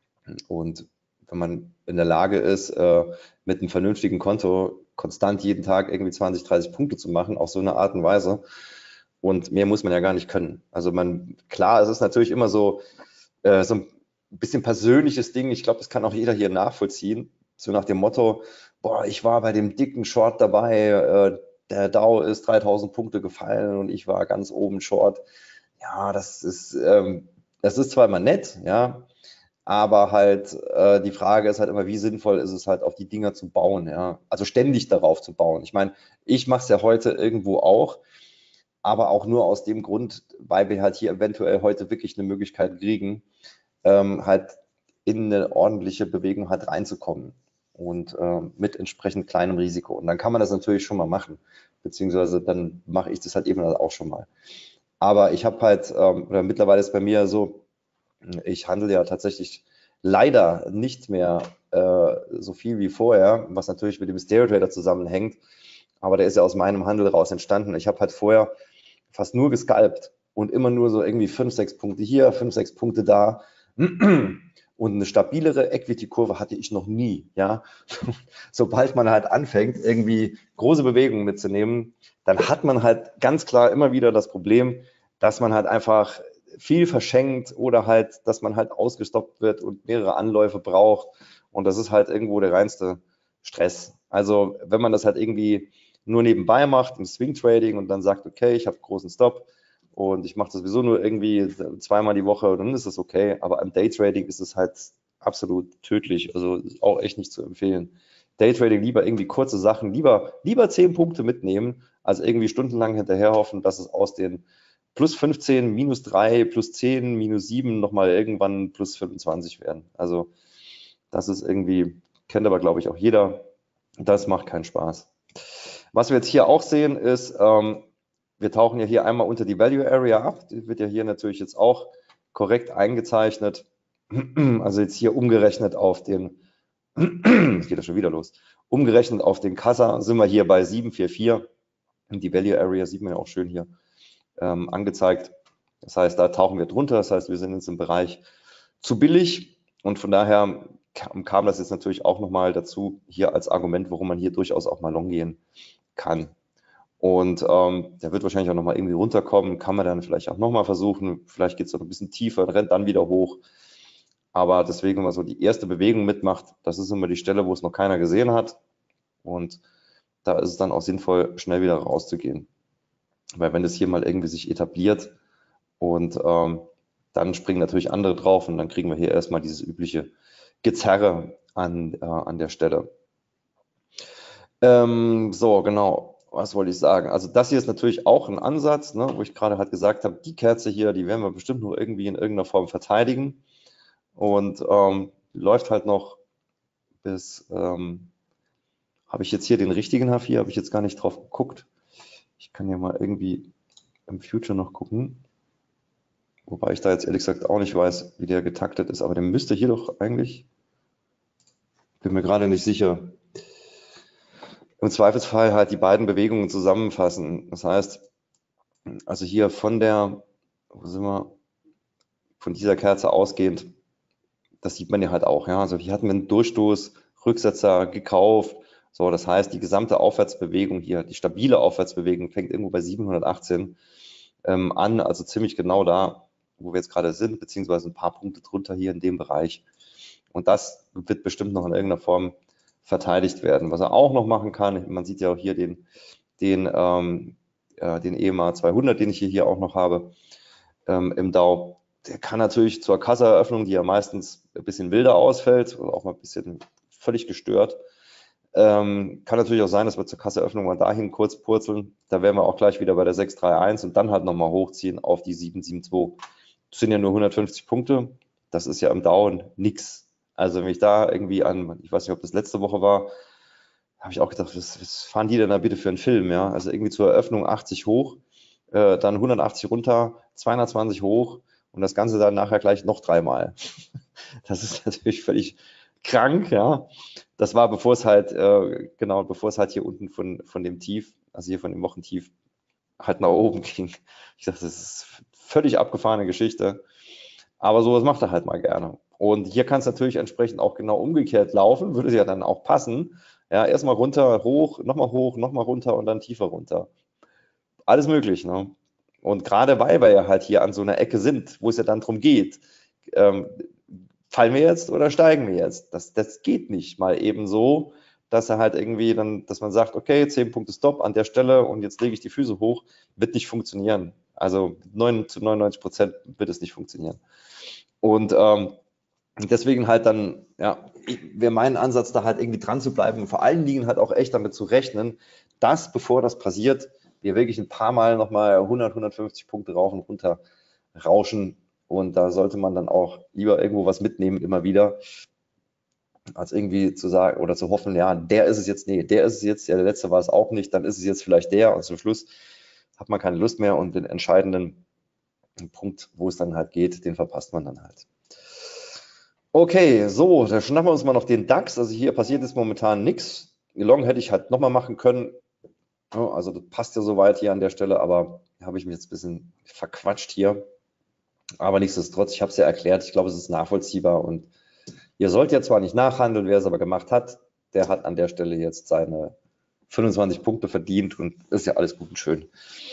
Und wenn man in der Lage ist, mit einem vernünftigen Konto konstant jeden Tag irgendwie 20, 30 Punkte zu machen, auf so eine Art und Weise. Und mehr muss man ja gar nicht können. Also klar, es ist natürlich immer so ein bisschen persönliches Ding. Ich glaube, das kann auch jeder hier nachvollziehen. So nach dem Motto, boah, ich war bei dem dicken Short dabei, der Dow ist 3000 Punkte gefallen und ich war ganz oben Short. Ja, das ist zwar immer nett, ja, aber halt die Frage ist halt immer, wie sinnvoll ist es halt auf die Dinger zu bauen, ja, also ständig darauf zu bauen. Ich meine, ich mache es ja heute irgendwo auch, aber auch nur aus dem Grund, weil wir halt hier eventuell heute wirklich eine Möglichkeit kriegen, halt in eine ordentliche Bewegung halt reinzukommen und mit entsprechend kleinem Risiko. Und dann kann man das natürlich schon mal machen, beziehungsweise dann mache ich das halt eben auch schon mal. Aber ich habe halt, oder mittlerweile ist bei mir so, ich handle ja tatsächlich leider nicht mehr so viel wie vorher, was natürlich mit dem Stereo Trader zusammenhängt, aber der ist ja aus meinem Handel raus entstanden. Ich habe halt vorher fast nur gescalpt und immer nur so irgendwie 5, 6 Punkte hier, 5, 6 Punkte da. Und eine stabilere Equity-Kurve hatte ich noch nie. Ja? Sobald man halt anfängt, irgendwie große Bewegungen mitzunehmen, dann hat man halt ganz klar immer wieder das Problem, dass man halt einfach viel verschenkt oder halt, dass man halt ausgestoppt wird und mehrere Anläufe braucht. Und das ist halt irgendwo der reinste Stress. Also wenn man das halt irgendwie nur nebenbei macht im Swing Trading und dann sagt, okay, ich habe großen Stop und ich mache das sowieso nur irgendwie zweimal die Woche, dann ist das okay. Aber im Day Trading ist es halt absolut tödlich. Also ist auch echt nicht zu empfehlen. Day Trading lieber irgendwie kurze Sachen, lieber 10 Punkte mitnehmen, als irgendwie stundenlang hinterher hoffen, dass es aus den plus 15, minus 3, plus 10, minus 7 nochmal irgendwann plus 25 werden. Also das ist irgendwie, kennt aber glaube ich auch jeder, das macht keinen Spaß. Was wir jetzt hier auch sehen ist, wir tauchen ja hier einmal unter die Value Area ab, die wird ja hier natürlich jetzt auch korrekt eingezeichnet, also jetzt hier umgerechnet auf den, jetzt geht das schon wieder los, umgerechnet auf den Kassa sind wir hier bei 744 und die Value Area sieht man ja auch schön hier angezeigt. Das heißt, da tauchen wir drunter, das heißt, wir sind jetzt im Bereich zu billig und von daher kam das jetzt natürlich auch nochmal dazu, hier als Argument, warum man hier durchaus auch mal long gehen kann. Und der wird wahrscheinlich auch nochmal irgendwie runterkommen, kann man dann vielleicht auch nochmal versuchen, vielleicht geht es noch ein bisschen tiefer, rennt dann wieder hoch. Aber deswegen, wenn man so die erste Bewegung mitmacht, das ist immer die Stelle, wo es noch keiner gesehen hat. Und da ist es dann auch sinnvoll, schnell wieder rauszugehen. Weil wenn das hier mal irgendwie sich etabliert und dann springen natürlich andere drauf und dann kriegen wir hier erstmal dieses übliche Gezerre an der Stelle. So, genau, was wollte ich sagen? Also das hier ist natürlich auch ein Ansatz, ne, wo ich gerade halt gesagt habe, die Kerze hier, die werden wir bestimmt noch irgendwie in irgendeiner Form verteidigen und läuft halt noch bis, habe ich jetzt hier den richtigen H4, habe ich jetzt gar nicht drauf geguckt. Ich kann ja mal irgendwie im Future noch gucken. Wobei ich da jetzt ehrlich gesagt auch nicht weiß, wie der getaktet ist, aber der müsste hier doch eigentlich, bin mir gerade nicht sicher, im Zweifelsfall halt die beiden Bewegungen zusammenfassen. Das heißt, also hier von der, wo sind wir, von dieser Kerze ausgehend, das sieht man ja halt auch, ja, also hier hatten wir einen Durchstoß, Rücksetzer gekauft, so, das heißt, die gesamte Aufwärtsbewegung hier, die stabile Aufwärtsbewegung fängt irgendwo bei 718 an, also ziemlich genau da, wo wir jetzt gerade sind, beziehungsweise ein paar Punkte drunter hier in dem Bereich. Und das wird bestimmt noch in irgendeiner Form verteidigt werden. Was er auch noch machen kann, man sieht ja auch hier den EMA 200, den ich hier auch noch habe im Dow. Der kann natürlich zur Kassaeröffnung, die ja meistens ein bisschen wilder ausfällt oder auch mal ein bisschen völlig gestört, Kann natürlich auch sein, dass wir zur Kasseöffnung mal dahin kurz purzeln. Da wären wir auch gleich wieder bei der 631 und dann halt nochmal hochziehen auf die 772. Das sind ja nur 150 Punkte. Das ist ja im Down nix. Also wenn ich da irgendwie an, ich weiß nicht, ob das letzte Woche war, habe ich auch gedacht, was fahren die denn da bitte für einen Film? Ja? Also irgendwie zur Eröffnung 80 hoch, dann 180 runter, 220 hoch und das Ganze dann nachher gleich noch dreimal. Das ist natürlich völlig krank, ja. Das war, bevor es halt, genau, bevor es halt hier unten von dem Tief, also hier von dem Wochentief, halt nach oben ging. Ich dachte, das ist völlig abgefahrene Geschichte. Aber sowas macht er halt mal gerne. Und hier kann es natürlich entsprechend auch genau umgekehrt laufen, würde ja dann auch passen. Ja, erstmal runter, hoch, nochmal runter und dann tiefer runter. Alles möglich, ne? Und gerade weil wir ja halt hier an so einer Ecke sind, wo es ja dann drum geht, fallen wir jetzt oder steigen wir jetzt? Das geht nicht mal eben so, dass er halt irgendwie dann, dass man sagt, okay, 10 Punkte Stop an der Stelle und jetzt lege ich die Füße hoch, wird nicht funktionieren. Also 9 zu 99% wird es nicht funktionieren. Und deswegen halt dann, ja, wäre mein Ansatz, da halt irgendwie dran zu bleiben und vor allen Dingen halt auch echt damit zu rechnen, dass, bevor das passiert, wir wirklich ein paar Mal nochmal 100, 150 Punkte rauf und runter rauschen. Und da sollte man dann auch lieber irgendwo was mitnehmen, immer wieder, als irgendwie zu sagen oder zu hoffen, ja, der ist es jetzt, nee, der ist es jetzt, ja, der letzte war es auch nicht, dann ist es jetzt vielleicht der und zum Schluss hat man keine Lust mehr und den entscheidenden Punkt, wo es dann halt geht, den verpasst man dann halt. Okay, so, da schnappen wir uns mal noch den DAX. Also hier passiert jetzt momentan nichts. Long hätte ich halt nochmal machen können. Also das passt ja soweit hier an der Stelle, aber habe ich mich jetzt ein bisschen verquatscht hier. Aber nichtsdestotrotz, ich habe es ja erklärt, ich glaube, es ist nachvollziehbar und ihr sollt ja zwar nicht nachhandeln, wer es aber gemacht hat, der hat an der Stelle jetzt seine 25 Punkte verdient und ist ja alles gut und schön.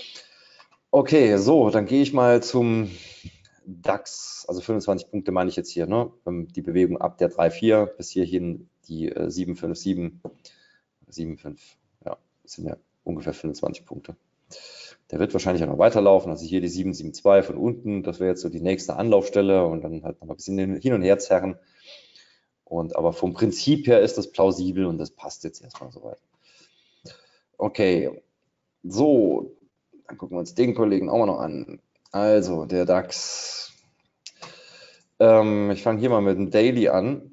Okay, so, dann gehe ich mal zum DAX, also 25 Punkte meine ich jetzt hier, ne? Die Bewegung ab der 3,4 bis hierhin die 7,57, 7,5, ja, das sind ja ungefähr 25 Punkte. Der wird wahrscheinlich auch noch weiterlaufen, also hier die 7,72 von unten, das wäre jetzt so die nächste Anlaufstelle und dann halt noch mal ein bisschen hin und her zerren. Und aber vom Prinzip her ist das plausibel und das passt jetzt erstmal soweit. Okay, so, dann gucken wir uns den Kollegen auch mal noch an. Also, der DAX. Ich fange hier mal mit dem Daily an.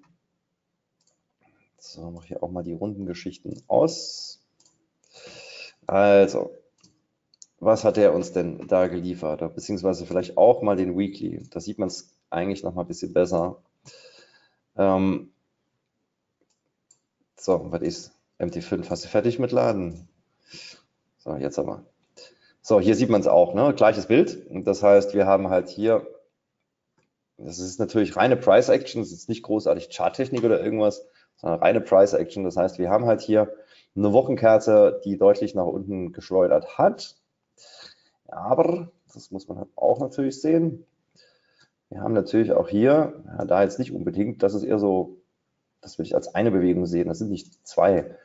So, mache hier auch mal die Rundengeschichten aus. Also, was hat er uns denn da geliefert? Beziehungsweise vielleicht auch mal den Weekly. Da sieht man es eigentlich noch mal ein bisschen besser. So, was ist MT5? Hast du fertig mit Laden? So, jetzt aber. So, hier sieht man es auch, ne? Gleiches Bild. Und das heißt, wir haben halt hier, das ist natürlich reine Price Action, das ist jetzt nicht großartig Charttechnik oder irgendwas, sondern reine Price Action. Das heißt, wir haben halt hier eine Wochenkerze, die deutlich nach unten geschleudert hat. Aber, das muss man halt auch natürlich sehen, wir haben natürlich auch hier, ja, da jetzt nicht unbedingt, das ist eher so, das würde ich als eine Bewegung sehen, das sind nicht zwei.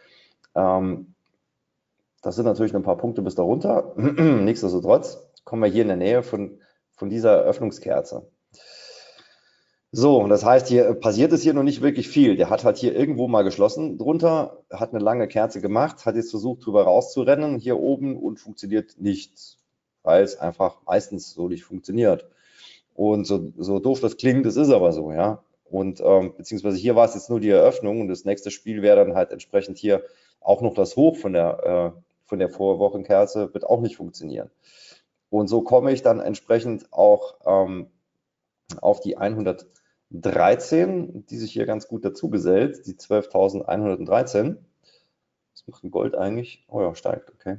Das sind natürlich ein paar Punkte bis darunter. Nichtsdestotrotz kommen wir hier in der Nähe von dieser Öffnungskerze. So, das heißt, hier passiert es hier noch nicht wirklich viel. Der hat halt hier irgendwo mal geschlossen drunter, hat eine lange Kerze gemacht, hat jetzt versucht, drüber rauszurennen hier oben und funktioniert nicht, weil es einfach meistens so nicht funktioniert. Und so doof das klingt, das ist aber so, ja. Und beziehungsweise hier war es jetzt nur die Eröffnung und das nächste Spiel wäre dann halt entsprechend hier auch noch das Hoch von der Vorwochenkerze, wird auch nicht funktionieren. Und so komme ich dann entsprechend auch auf die 113, die sich hier ganz gut dazu gesellt, die 12.113. Was macht ein Gold eigentlich? Oh ja, steigt, okay.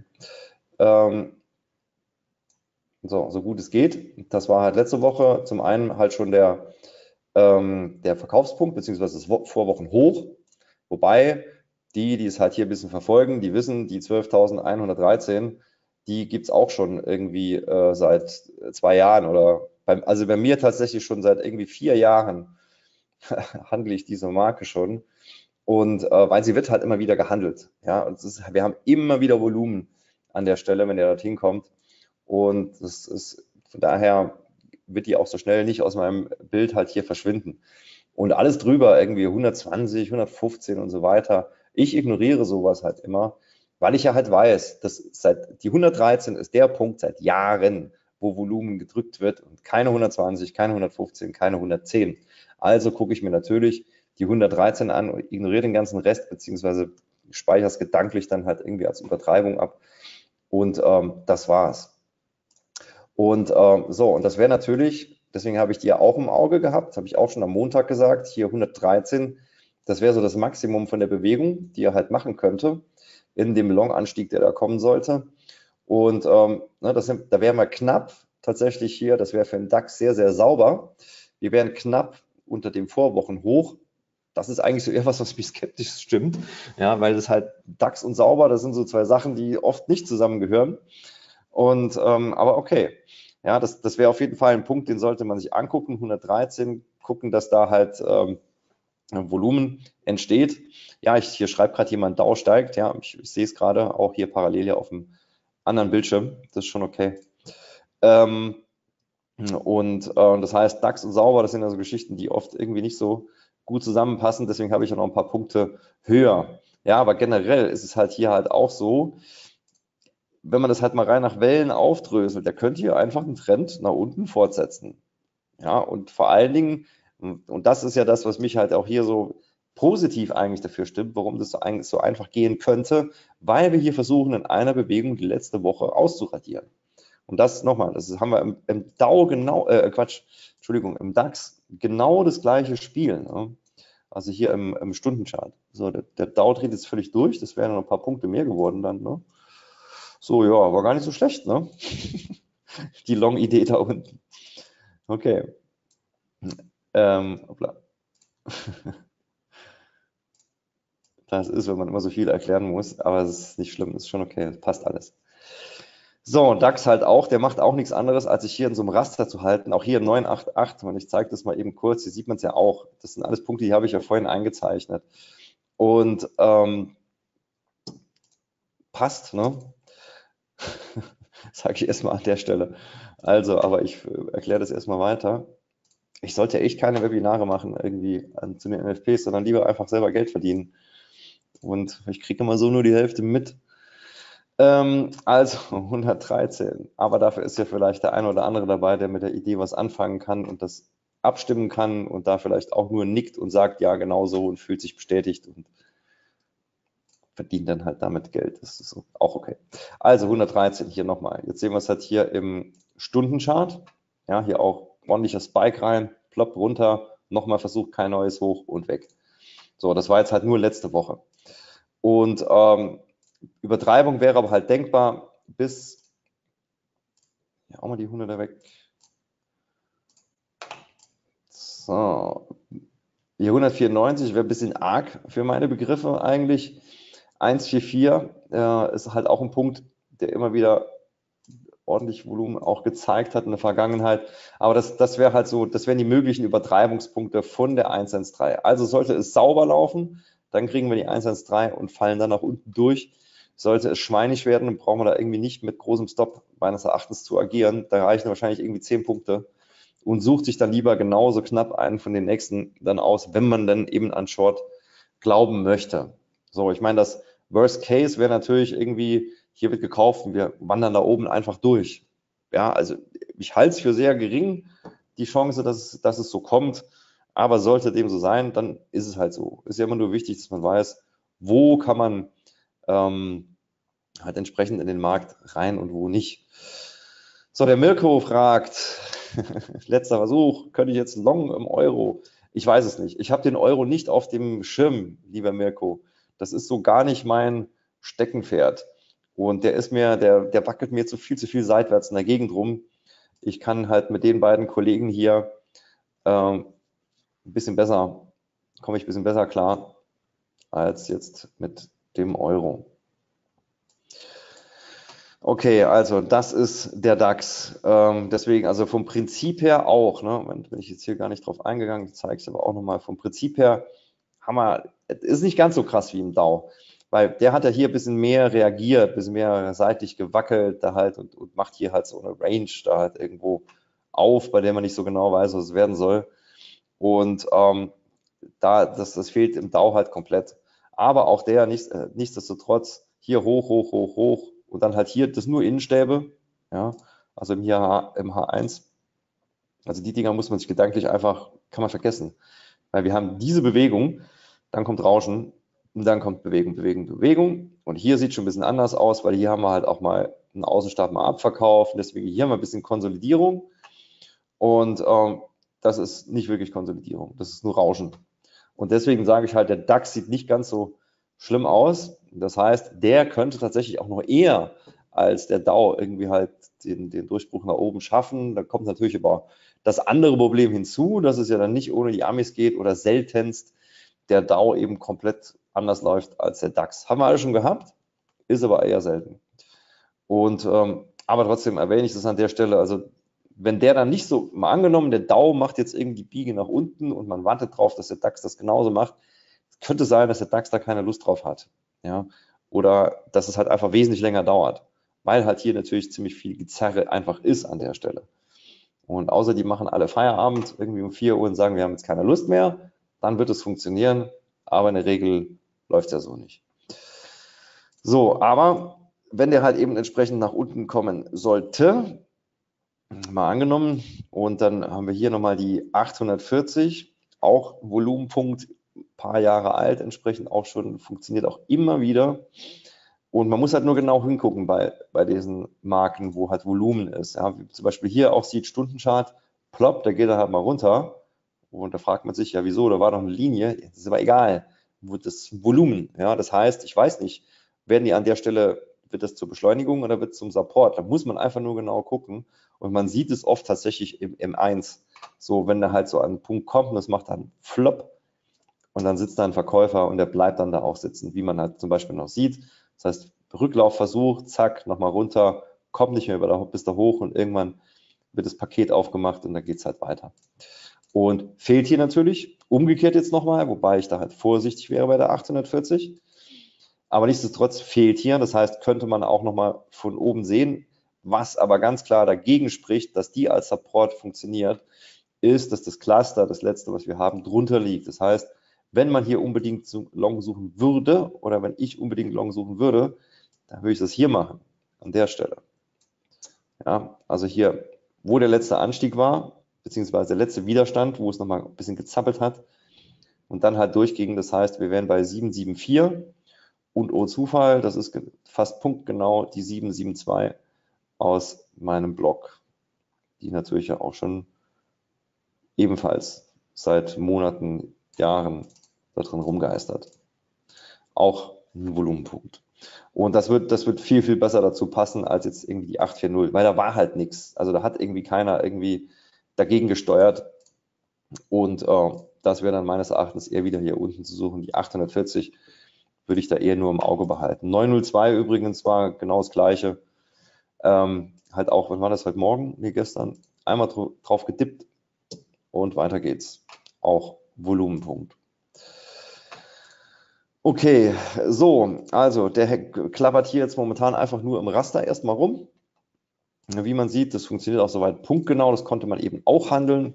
So gut es geht. Das war halt letzte Woche zum einen halt schon der Verkaufspunkt, beziehungsweise das Vorwochenhoch. Wobei die es halt hier ein bisschen verfolgen, die wissen, die 12.113, die gibt es auch schon irgendwie seit 2 Jahren oder also bei mir tatsächlich schon seit irgendwie 4 Jahren handle ich diese Marke schon. Und weil sie wird halt immer wieder gehandelt. Ja, und wir haben immer wieder Volumen an der Stelle, wenn der dorthin kommt. Und das ist, von daher wird die auch so schnell nicht aus meinem Bild halt hier verschwinden. Und alles drüber, irgendwie 120, 115 und so weiter, Ich ignoriere sowas halt immer, weil ich ja halt weiß, dass die 113 ist der Punkt seit Jahren, wo Volumen gedrückt wird und keine 120, keine 115, keine 110. Also gucke ich mir natürlich die 113 an und ignoriere den ganzen Rest, beziehungsweise speichere es gedanklich dann halt irgendwie als Übertreibung ab. Und das war's. Und und das wäre natürlich, deswegen habe ich die ja auch im Auge gehabt, das habe ich auch schon am Montag gesagt, hier 113, das wäre so das Maximum von der Bewegung, die er halt machen könnte in dem Long-Anstieg, der da kommen sollte. Und da wären wir knapp tatsächlich hier, das wäre für den DAX sehr, sehr sauber. Wir wären knapp unter dem Vorwochenhoch. Das ist eigentlich so eher was mich skeptisch stimmt, ja, weil das halt DAX und sauber, das sind so zwei Sachen, die oft nicht zusammengehören. Und aber okay, ja, das wäre auf jeden Fall ein Punkt, den sollte man sich angucken. 113, gucken, dass da halt Volumen entsteht. Ja, hier schreibt gerade jemand, Dow steigt. Ja, ich sehe es gerade auch hier parallel ja auf dem anderen Bildschirm. Das ist schon okay. Das heißt, DAX und sauber, das sind also Geschichten, die oft irgendwie nicht so gut zusammenpassen. Deswegen habe ich ja noch ein paar Punkte höher. Ja, aber generell ist es halt hier halt auch so, wenn man das halt mal rein nach Wellen aufdröselt, der könnte hier einfach einen Trend nach unten fortsetzen. Ja, und vor allen Dingen, und das ist ja das, was mich halt auch hier so positiv eigentlich dafür stimmt, warum das so einfach gehen könnte, weil wir hier versuchen, in einer Bewegung die letzte Woche auszuradieren. Und das nochmal, das haben wir im Dow genau, im DAX genau das gleiche Spiel. Ne? Also hier im Stundenchart. So, der Dow dreht jetzt völlig durch, das wären noch ein paar Punkte mehr geworden dann. Ne? So, ja, war gar nicht so schlecht, ne? Die Long-Idee da unten. Okay. Hoppla. Das ist, wenn man immer so viel erklären muss, aber es ist nicht schlimm, ist schon okay, das passt alles. So, DAX halt auch, der macht auch nichts anderes, als sich hier in so einem Raster zu halten. Auch hier 988, und ich zeige das mal eben kurz, hier sieht man es ja auch. Das sind alles Punkte, die habe ich ja vorhin eingezeichnet. Und passt, ne? Sage ich erstmal an der Stelle. Also, aber ich erkläre das erstmal weiter. Ich sollte echt keine Webinare machen irgendwie zu den NFPs, sondern lieber einfach selber Geld verdienen. Und ich kriege immer so nur die Hälfte mit. Also 113. Aber dafür ist ja vielleicht der eine oder andere dabei, der mit der Idee was anfangen kann und das abstimmen kann und da vielleicht auch nur nickt und sagt, ja, genau so und fühlt sich bestätigt und verdient dann halt damit Geld. Das ist auch okay. Also 113 hier nochmal. Jetzt sehen wir es halt hier im Stundenchart. Ja, hier auch ordentlicher Spike rein, plopp runter, nochmal versucht, kein neues Hoch und weg. So, das war jetzt halt nur letzte Woche. Und Übertreibung wäre aber halt denkbar bis, ja, auch mal die 100er weg. So, die 194 wäre ein bisschen arg für meine Begriffe eigentlich. 144 ist halt auch ein Punkt, der immer wieder ordentlich Volumen auch gezeigt hat in der Vergangenheit. Aber das wäre halt so, das wären die möglichen Übertreibungspunkte von der 113. Also sollte es sauber laufen, dann kriegen wir die 113 und fallen dann nach unten durch. Sollte es schweinig werden, dann brauchen wir da irgendwie nicht mit großem Stop meines Erachtens zu agieren. Da reichen wahrscheinlich irgendwie 10 Punkte und sucht sich dann lieber genauso knapp einen von den nächsten dann aus, wenn man dann eben an Short glauben möchte. So, ich meine, das Worst Case wäre natürlich irgendwie, hier wird gekauft und wir wandern da oben einfach durch. Ja, also ich halte es für sehr gering, die Chance, dass es so kommt. Aber sollte dem so sein, dann ist es halt so. Ist ja immer nur wichtig, dass man weiß, wo kann man halt entsprechend in den Markt rein und wo nicht. So, der Mirko fragt, letzter Versuch, könnte ich jetzt long im Euro? Ich weiß es nicht. Ich habe den Euro nicht auf dem Schirm, lieber Mirko. Das ist so gar nicht mein Steckenpferd. Und der wackelt mir zu viel seitwärts in der Gegend rum. Ich kann halt mit den beiden Kollegen hier komme ich ein bisschen besser klar als jetzt mit dem Euro. Okay, also das ist der DAX. Deswegen, also vom Prinzip her auch, ne, bin ich jetzt hier gar nicht drauf eingegangen, ich zeige es aber auch nochmal, vom Prinzip her ist nicht ganz so krass wie im Dow, weil der hat ja hier ein bisschen mehr reagiert, ein bisschen mehr seitlich gewackelt da halt und macht hier halt so eine Range da halt irgendwo auf, bei der man nicht so genau weiß, was es werden soll. Und das fehlt im Dow halt komplett. Aber auch der nichtsdestotrotz hier hoch, hoch, hoch, hoch und dann halt hier, das nur Innenstäbe, ja, also im H1. Also die Dinger muss man sich gedanklich einfach, kann man vergessen, weil wir haben diese Bewegung, dann kommt Rauschen und dann kommt Bewegung, Bewegung, Bewegung und hier sieht schon ein bisschen anders aus, weil hier haben wir halt auch mal einen Außenstab mal abverkauft, deswegen hier haben wir ein bisschen Konsolidierung und das ist nicht wirklich Konsolidierung, das ist nur Rauschen. Und deswegen sage ich halt, der DAX sieht nicht ganz so schlimm aus. Das heißt, der könnte tatsächlich auch noch eher als der Dow irgendwie halt den Durchbruch nach oben schaffen. Da kommt natürlich aber das andere Problem hinzu, dass es ja dann nicht ohne die Amis geht oder seltenst der Dow eben komplett anders läuft als der DAX. Haben wir alle schon gehabt, ist aber eher selten. Und aber trotzdem erwähne ich das an der Stelle, also wenn der dann nicht so, mal angenommen, der Dow macht jetzt irgendwie Biege nach unten und man wartet drauf, dass der DAX das genauso macht, könnte sein, dass der DAX da keine Lust drauf hat. Ja? Oder dass es halt einfach wesentlich länger dauert, weil halt hier natürlich ziemlich viel Gezerre einfach ist an der Stelle. Und außer die machen alle Feierabend irgendwie um 4 Uhr und sagen, wir haben jetzt keine Lust mehr, dann wird es funktionieren, aber in der Regel läuft es ja so nicht. So, aber wenn der halt eben entsprechend nach unten kommen sollte, mal angenommen, und dann haben wir hier nochmal die 840, auch Volumenpunkt, paar Jahre alt, entsprechend auch schon, funktioniert auch immer wieder. Und man muss halt nur genau hingucken bei diesen Marken, wo halt Volumen ist. Ja, wie zum Beispiel hier auch sieht Stundenchart, plopp, da geht er halt mal runter. Und da fragt man sich, ja wieso, da war doch eine Linie, das ist aber egal, das Volumen. Ja, das heißt, ich weiß nicht, werden die an der Stelle, wird das zur Beschleunigung oder wird es zum Support? Da muss man einfach nur genau gucken. Und man sieht es oft tatsächlich im M1. So, wenn der halt so an einen Punkt kommt und das macht dann Flop und dann sitzt da ein Verkäufer und der bleibt dann da auch sitzen, wie man halt zum Beispiel noch sieht. Das heißt, Rücklaufversuch, zack, nochmal runter, kommt nicht mehr bis da hoch und irgendwann wird das Paket aufgemacht und dann geht es halt weiter. Und fehlt hier natürlich, umgekehrt jetzt nochmal, wobei ich da halt vorsichtig wäre bei der 840. Aber nichtsdestotrotz fehlt hier, das heißt, könnte man auch nochmal von oben sehen. Was aber ganz klar dagegen spricht, dass die als Support funktioniert, ist, dass das Cluster, das letzte, was wir haben, drunter liegt. Das heißt, wenn man hier unbedingt Long suchen würde oder wenn ich unbedingt Long suchen würde, dann würde ich das hier machen, an der Stelle. Ja, also hier, wo der letzte Anstieg war, beziehungsweise der letzte Widerstand, wo es nochmal ein bisschen gezappelt hat und dann halt durchging. Das heißt, wir wären bei 774 und oh Zufall, das ist fast punktgenau die 772 aus meinem Blog, die natürlich ja auch schon ebenfalls seit Monaten, Jahren da drin rumgeistert. Auch ein Volumenpunkt. Und das wird viel, viel besser dazu passen als jetzt irgendwie die 840, weil da war halt nichts. Also da hat irgendwie keiner irgendwie dagegen gesteuert. Und das wäre dann meines Erachtens eher wieder hier unten zu suchen. Die 840 würde ich da eher nur im Auge behalten. 902 übrigens war genau das Gleiche. Halt auch, wann war das heute Morgen? Nee, gestern. Einmal drauf gedippt und weiter geht's. Auch Volumenpunkt. Okay, so, also der klappert hier jetzt momentan einfach nur im Raster erstmal rum. Wie man sieht, das funktioniert auch soweit punktgenau, das konnte man eben auch handeln.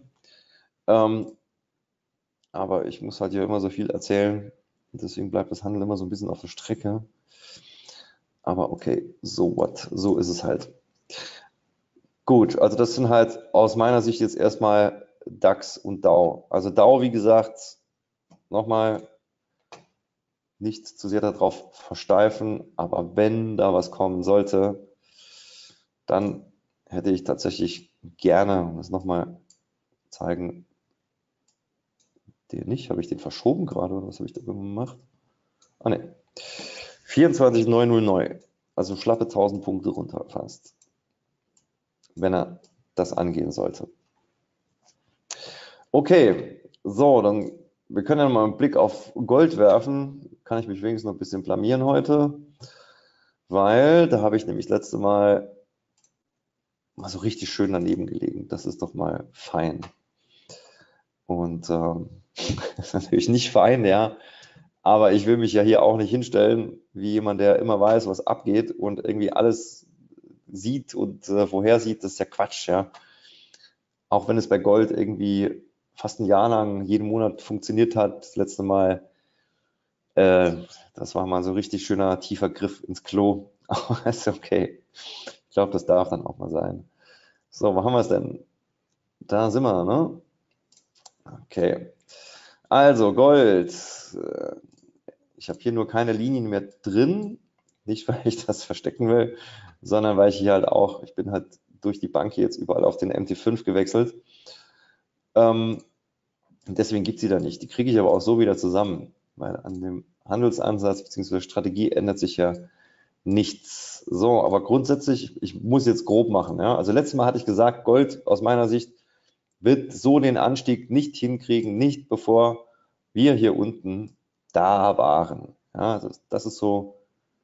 Aber ich muss halt hier immer so viel erzählen, deswegen bleibt das Handeln immer so ein bisschen auf der Strecke. Aber okay, so what, so ist es halt. Gut, also das sind halt aus meiner Sicht jetzt erstmal DAX und Dow. Also Dow, wie gesagt, nochmal, nicht zu sehr darauf versteifen, aber wenn da was kommen sollte, dann hätte ich tatsächlich gerne, um das nochmal zeigen, den nicht, habe ich den verschoben gerade oder was habe ich da gemacht? Ah ne, 24,90 neu, also schlappe 1000 Punkte runter fast, wenn er das angehen sollte. Okay, so, dann wir können ja mal einen Blick auf Gold werfen. Kann ich mich wenigstens noch ein bisschen blamieren heute, weil da habe ich nämlich das letzte Mal so richtig schön daneben gelegen. Das ist doch mal fein. Und das ist natürlich nicht fein, ja. Aber ich will mich ja hier auch nicht hinstellen wie jemand, der immer weiß, was abgeht und irgendwie alles sieht und vorhersieht. Das ist ja Quatsch, ja. Auch wenn es bei Gold irgendwie fast ein Jahr lang jeden Monat funktioniert hat, das letzte Mal Das war mal so richtig schöner tiefer Griff ins Klo. Aber ist okay. Ich glaube, das darf dann auch mal sein. So, wo haben wir es denn? Da sind wir, ne? Okay. Also Gold. Ich habe hier nur keine Linien mehr drin. Nicht, weil ich das verstecken will, sondern weil ich hier halt auch, ich bin halt durch die Bank hier jetzt überall auf den MT5 gewechselt. Deswegen gibt es sie da nicht. Die kriege ich aber auch so wieder zusammen, weil an dem Handelsansatz bzw. Strategie ändert sich ja nichts. So, aber grundsätzlich, ich muss jetzt grob machen. Ja? Also letztes Mal hatte ich gesagt, Gold aus meiner Sicht wird so den Anstieg nicht hinkriegen, nicht bevor wir hier unten da waren. Ja, das ist so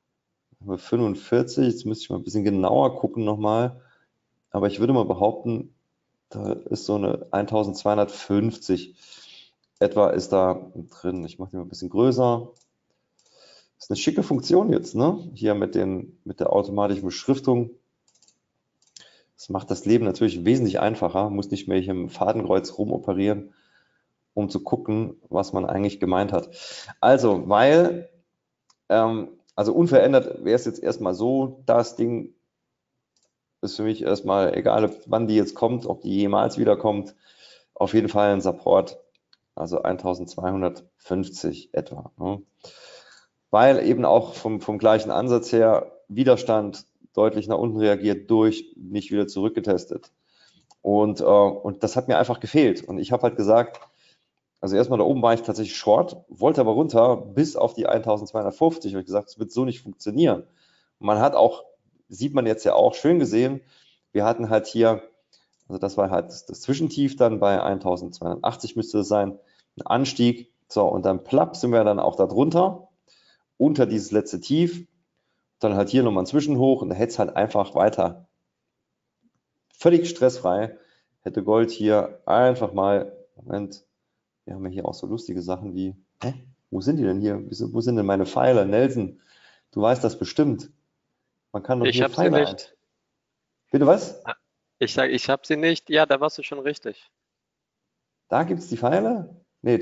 45, jetzt müsste ich mal ein bisschen genauer gucken nochmal, aber ich würde mal behaupten, da ist so eine 1250 etwa ist da drin. Ich mache die mal ein bisschen größer. Das ist eine schicke Funktion jetzt, ne? Hier mit der automatischen Beschriftung. Das macht das Leben natürlich wesentlich einfacher, muss nicht mehr hier im Fadenkreuz rumoperieren, um zu gucken, was man eigentlich gemeint hat. Also, weil, also unverändert wäre es jetzt erstmal so, das Ding ist für mich erstmal, egal wann die jetzt kommt, ob die jemals wiederkommt, auf jeden Fall ein Support, also 1250 etwa. Ne? Weil eben auch vom gleichen Ansatz her Widerstand deutlich nach unten reagiert durch, nicht wieder zurückgetestet. Und das hat mir einfach gefehlt. Und ich habe halt gesagt, also erstmal da oben war ich tatsächlich short, wollte aber runter bis auf die 1250. Ich habe gesagt, es wird so nicht funktionieren. Und man hat auch, sieht man jetzt ja auch schön gesehen, wir hatten halt hier, also das war halt das Zwischentief dann bei 1280 müsste es sein, ein Anstieg. So, und dann plapp sind wir dann auch da drunter, unter dieses letzte Tief. Dann halt hier nochmal ein Zwischenhoch und da hätte es halt einfach weiter völlig stressfrei, hätte Gold hier einfach mal, Moment, wir haben ja hier auch so lustige Sachen wie, wo sind die denn hier? Wo sind denn meine Pfeile? Nelson, du weißt das bestimmt. Man kann doch Ich hier habe sie Pfeile ein. nicht. Bitte was? Ich sage, ich habe sie nicht. Ja, da warst du schon richtig. Da gibt es die Pfeile? Nee,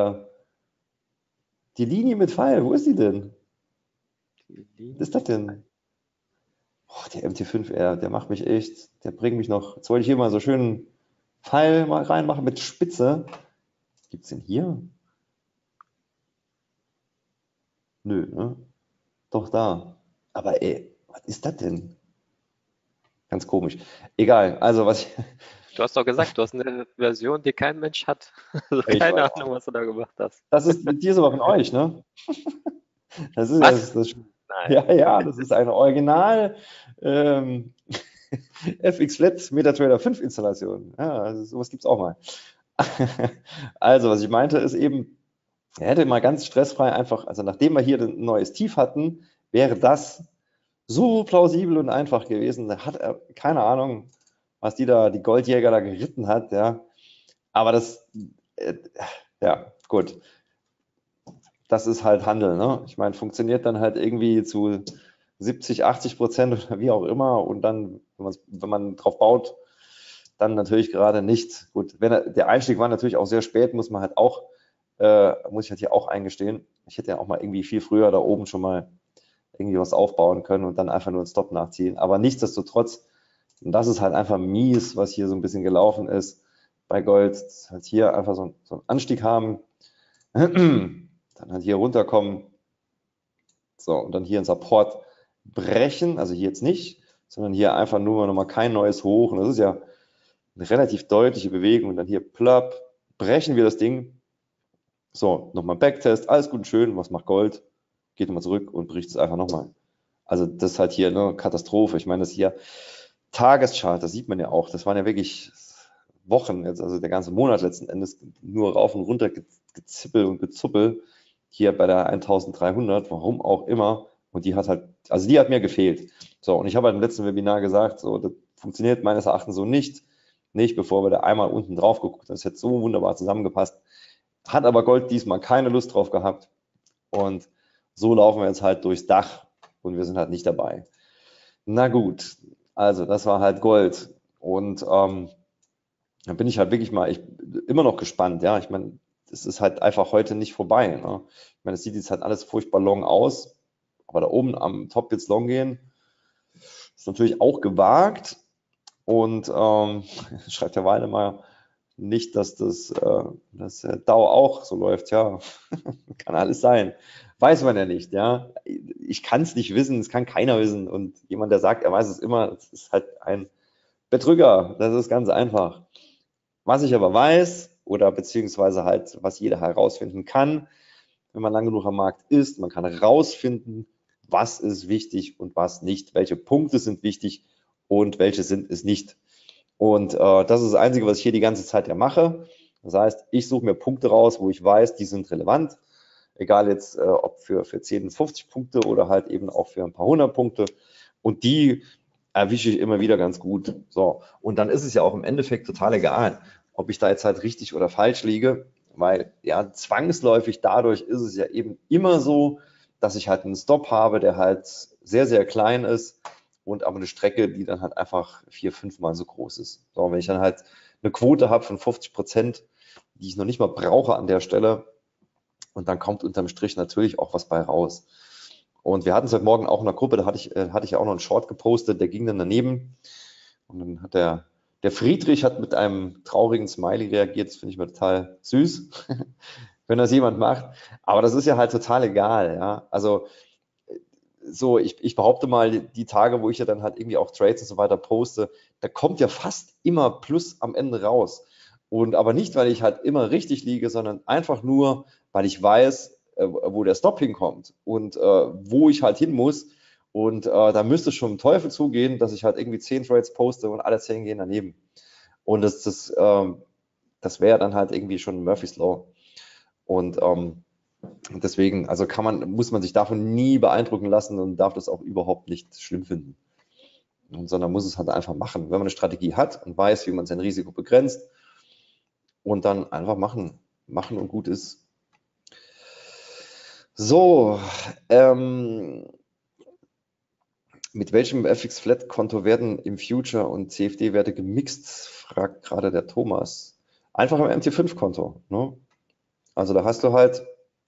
die Linie mit Pfeil, wo ist die denn? Was ist das denn? Oh, der MT5R, der macht mich echt, der bringt mich noch. Jetzt wollte ich hier mal so schön einen Pfeil mal reinmachen mit Spitze. Gibt es den hier? Nö, ne? Doch da. Aber ey, was ist das denn? Ganz komisch. Egal, also was ich, Du hast doch gesagt, du hast eine Version, die kein Mensch hat. Also ich weiß, keine Ahnung, was du da gemacht hast. die ist aber von euch, ne? Das ist Was? das, Nein. ja, ja, das ist eine Original ähm, FX Flat MetaTrader 5 Installation. Ja, also sowas gibt es auch mal. Also, was ich meinte, ist eben, er hätte mal ganz stressfrei einfach, also nachdem wir hier ein neues Tief hatten, wäre das so plausibel und einfach gewesen. Da hat er keine Ahnung, was die Goldjäger da geritten hat, ja. Aber das, ja, gut. Das ist halt Handel, ne? Ich meine, funktioniert dann halt irgendwie zu 70, 80% oder wie auch immer und dann, wenn man drauf baut, dann natürlich gerade nicht. Gut, der Einstieg war natürlich auch sehr spät, muss ich halt hier auch eingestehen. Ich hätte ja auch mal irgendwie viel früher da oben schon mal irgendwie was aufbauen können und dann einfach nur einen Stop nachziehen. Aber nichtsdestotrotz, das ist halt einfach mies, was hier so ein bisschen gelaufen ist bei Gold. Halt hier einfach so einen Anstieg haben, dann halt hier runterkommen, so, und dann hier einen Support brechen, also hier jetzt nicht, sondern hier einfach nur nochmal kein neues Hoch. Und das ist ja eine relativ deutliche Bewegung. Und dann hier plapp, brechen wir das Ding. So, nochmal Backtest, alles gut und schön. Was macht Gold? Geht nochmal zurück und bricht es einfach nochmal. Also das ist halt hier eine Katastrophe. Ich meine, das hier Tageschart, das sieht man ja auch. Das waren ja wirklich Wochen, jetzt, also der ganze Monat letzten Endes nur rauf und runter gezippel und gezuppel. Hier bei der 1300, warum auch immer. Und die hat halt, also die hat mir gefehlt. So, und ich habe halt im letzten Webinar gesagt, so, das funktioniert meines Erachtens so nicht, bevor wir da einmal unten drauf geguckt haben. Das hätte so wunderbar zusammengepasst. Hat aber Gold diesmal keine Lust drauf gehabt. Und so laufen wir jetzt halt durchs Dach und wir sind halt nicht dabei. Na gut, also das war halt Gold. Und dann bin ich halt wirklich mal immer noch gespannt. Ja, ich meine, das ist halt einfach heute nicht vorbei. Ne? Ich meine, es sieht jetzt halt alles furchtbar long aus, aber da oben am Top jetzt long gehen, ist natürlich auch gewagt. Und schreibt der Waldemar nicht, dass dass der DAO auch so läuft. Ja, kann alles sein. Weiß man ja nicht, ja. Ich kann es nicht wissen, es kann keiner wissen. Und jemand, der sagt, er weiß es immer, das ist halt ein Betrüger. Das ist ganz einfach. Was ich aber weiß, oder beziehungsweise halt, was jeder herausfinden kann, wenn man lang genug am Markt ist, man kann herausfinden, was ist wichtig und was nicht, welche Punkte sind wichtig und welche sind es nicht. Und das ist das Einzige, was ich hier die ganze Zeit ja mache. Das heißt, ich suche mir Punkte raus, wo ich weiß, die sind relevant. Egal jetzt, ob für 10, 50 Punkte oder halt eben auch für ein paar 100 Punkte. Und die erwische ich immer wieder ganz gut. So, und dann ist es ja auch im Endeffekt total egal, ob ich da jetzt halt richtig oder falsch liege, weil ja zwangsläufig dadurch ist es ja eben immer so, dass ich halt einen Stop habe, der halt sehr, sehr klein ist und aber eine Strecke, die dann halt einfach 4, 5 Mal so groß ist. So, wenn ich dann halt eine Quote habe von 50%, die ich noch nicht mal brauche an der Stelle, und dann kommt unterm Strich natürlich auch was bei raus. Und wir hatten es heute Morgen auch in der Gruppe, da hatte ich ja auch noch einen Short gepostet, der ging dann daneben. Und dann hat der Friedrich hat mit einem traurigen Smiley reagiert, das finde ich mal total süß, wenn das jemand macht. Aber das ist ja halt total egal, ja. Also so, ich behaupte mal, die Tage, wo ich ja dann halt irgendwie auch Trades und so weiter poste, da kommt ja fast immer Plus am Ende raus. Und aber nicht, weil ich halt immer richtig liege, sondern einfach nur, weil ich weiß, wo der Stop hinkommt und wo ich halt hin muss. Und da müsste schon ein Teufel zugehen, dass ich halt irgendwie 10 Trades poste und alle 10 gehen daneben. Und das wäre dann halt irgendwie schon Murphy's Law. Und deswegen, also muss man sich davon nie beeindrucken lassen und darf das auch überhaupt nicht schlimm finden. Sondern muss es halt einfach machen. Wenn man eine Strategie hat und weiß, wie man sein Risiko begrenzt und dann einfach machen und gut ist. So, mit welchem FX-Flat-Konto werden im Future und CFD-Werte gemixt, fragt gerade der Thomas. Einfach im MT5-Konto. Ne? Also da hast du halt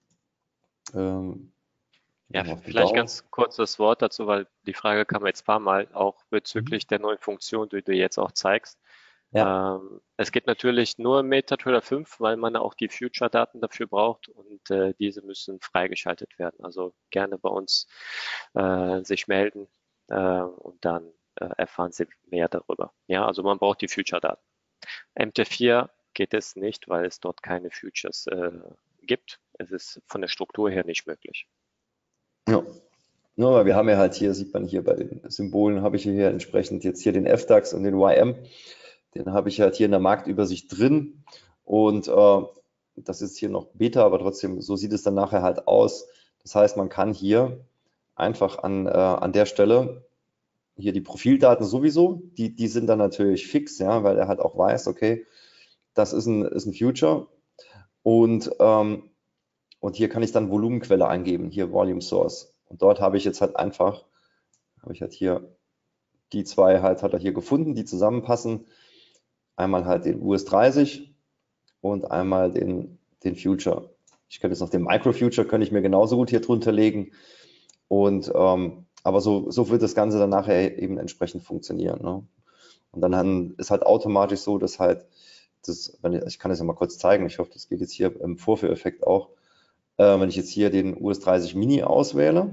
ja, vielleicht ganz kurzes Wort dazu, weil die Frage kam jetzt ein paar Mal auch bezüglich der neuen Funktion, die du jetzt auch zeigst. Ja. Es geht natürlich nur im MetaTrader 5, weil man auch die Future-Daten dafür braucht und diese müssen freigeschaltet werden. Also gerne bei uns sich melden und dann erfahren Sie mehr darüber. Ja, also man braucht die Future-Daten. MT4 geht es nicht, weil es dort keine Futures gibt. Es ist von der Struktur her nicht möglich. Ja. Ja, weil wir haben ja halt hier, sieht man hier bei den Symbolen, habe ich hier entsprechend jetzt hier den FDAX und den YM. Den habe ich halt hier in der Marktübersicht drin. Und das ist hier noch Beta, aber trotzdem, so sieht es dann nachher halt aus. Das heißt, man kann hier einfach an der Stelle hier die Profildaten sowieso, die sind dann natürlich fix, ja, weil er halt auch weiß, okay, das ist ein Future. Und hier kann ich dann Volumenquelle eingeben, hier Volume Source. Und dort habe ich jetzt halt einfach, habe ich halt hier die zwei halt hat er hier gefunden, die zusammenpassen. Einmal halt den US30 und einmal den Future. Ich könnte jetzt noch den Micro Future, könnte ich mir genauso gut hier drunter legen. Und aber so wird das Ganze dann nachher eben entsprechend funktionieren. Ne? Und dann ist halt automatisch so, dass halt ich kann das ja mal kurz zeigen, ich hoffe, das geht jetzt hier im Vorführeffekt auch. Wenn ich jetzt hier den US30 Mini auswähle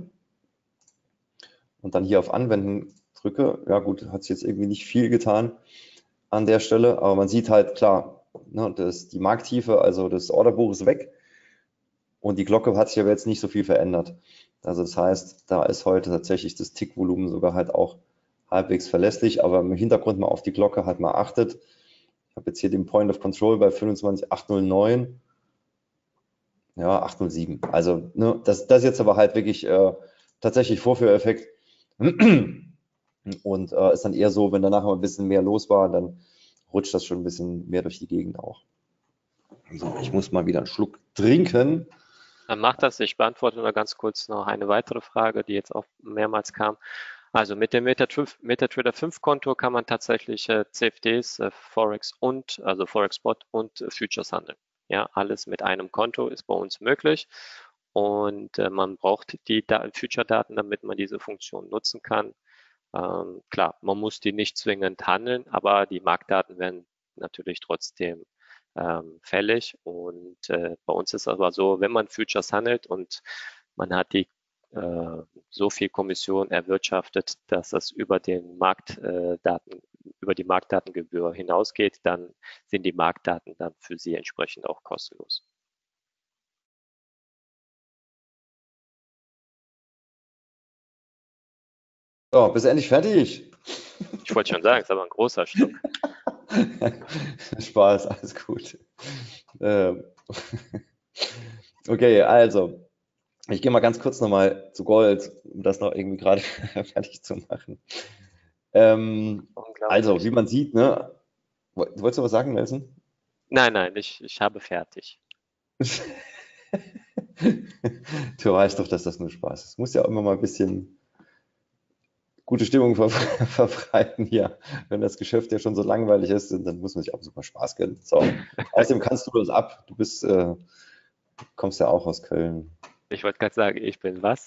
und dann hier auf Anwenden drücke, ja gut, hat sich jetzt irgendwie nicht viel getan an der Stelle, aber man sieht halt klar, ne, die Markttiefe, also das Orderbuch ist weg und die Glocke hat sich aber jetzt nicht so viel verändert. Also das heißt, da ist heute tatsächlich das Tickvolumen sogar halt auch halbwegs verlässlich, aber im Hintergrund mal auf die Glocke halt mal achtet. Ich habe jetzt hier den Point of Control bei 25,809. Ja, 807. Also, ne, das jetzt aber halt wirklich tatsächlich Vorführeffekt. Und ist dann eher so, wenn danach mal ein bisschen mehr los war, dann rutscht das schon ein bisschen mehr durch die Gegend auch. So, ich muss mal wieder einen Schluck trinken. Dann macht das. Ich beantworte nur ganz kurz noch eine weitere Frage, die jetzt auch mehrmals kam. Also mit dem MetaTrader 5 Konto kann man tatsächlich CFDs, Forex also Forex Spot und Futures handeln. Ja, alles mit einem Konto ist bei uns möglich. Und man braucht die Future-Daten, damit man diese Funktion nutzen kann. Klar, man muss die nicht zwingend handeln, aber die Marktdaten werden natürlich trotzdem fällig. Und bei uns ist aber so, wenn man Futures handelt und man hat die so viel Kommission erwirtschaftet, dass das über den über die Marktdatengebühr hinausgeht, dann sind die Marktdaten dann für Sie entsprechend auch kostenlos. So, bist du endlich fertig? Ich wollte schon sagen, es ist aber ein großer Schluck. Spaß, alles gut. Ähm, Okay, also, ich gehe mal ganz kurz nochmal zu Gold, um das noch irgendwie gerade fertig zu machen. Also, Unglaublich. wie man sieht, ne? Wolltest du was sagen, Nelson? Nein, nein, ich habe fertig. Du weißt doch, dass das nur Spaß ist. Es muss ja immer mal ein bisschen gute Stimmung verbreiten hier. Wenn das Geschäft ja schon so langweilig ist, dann muss man sich auch super Spaß gönnen. So. Außerdem kannst du das ab. Kommst ja auch aus Köln. Ich wollte gerade sagen, ich bin was?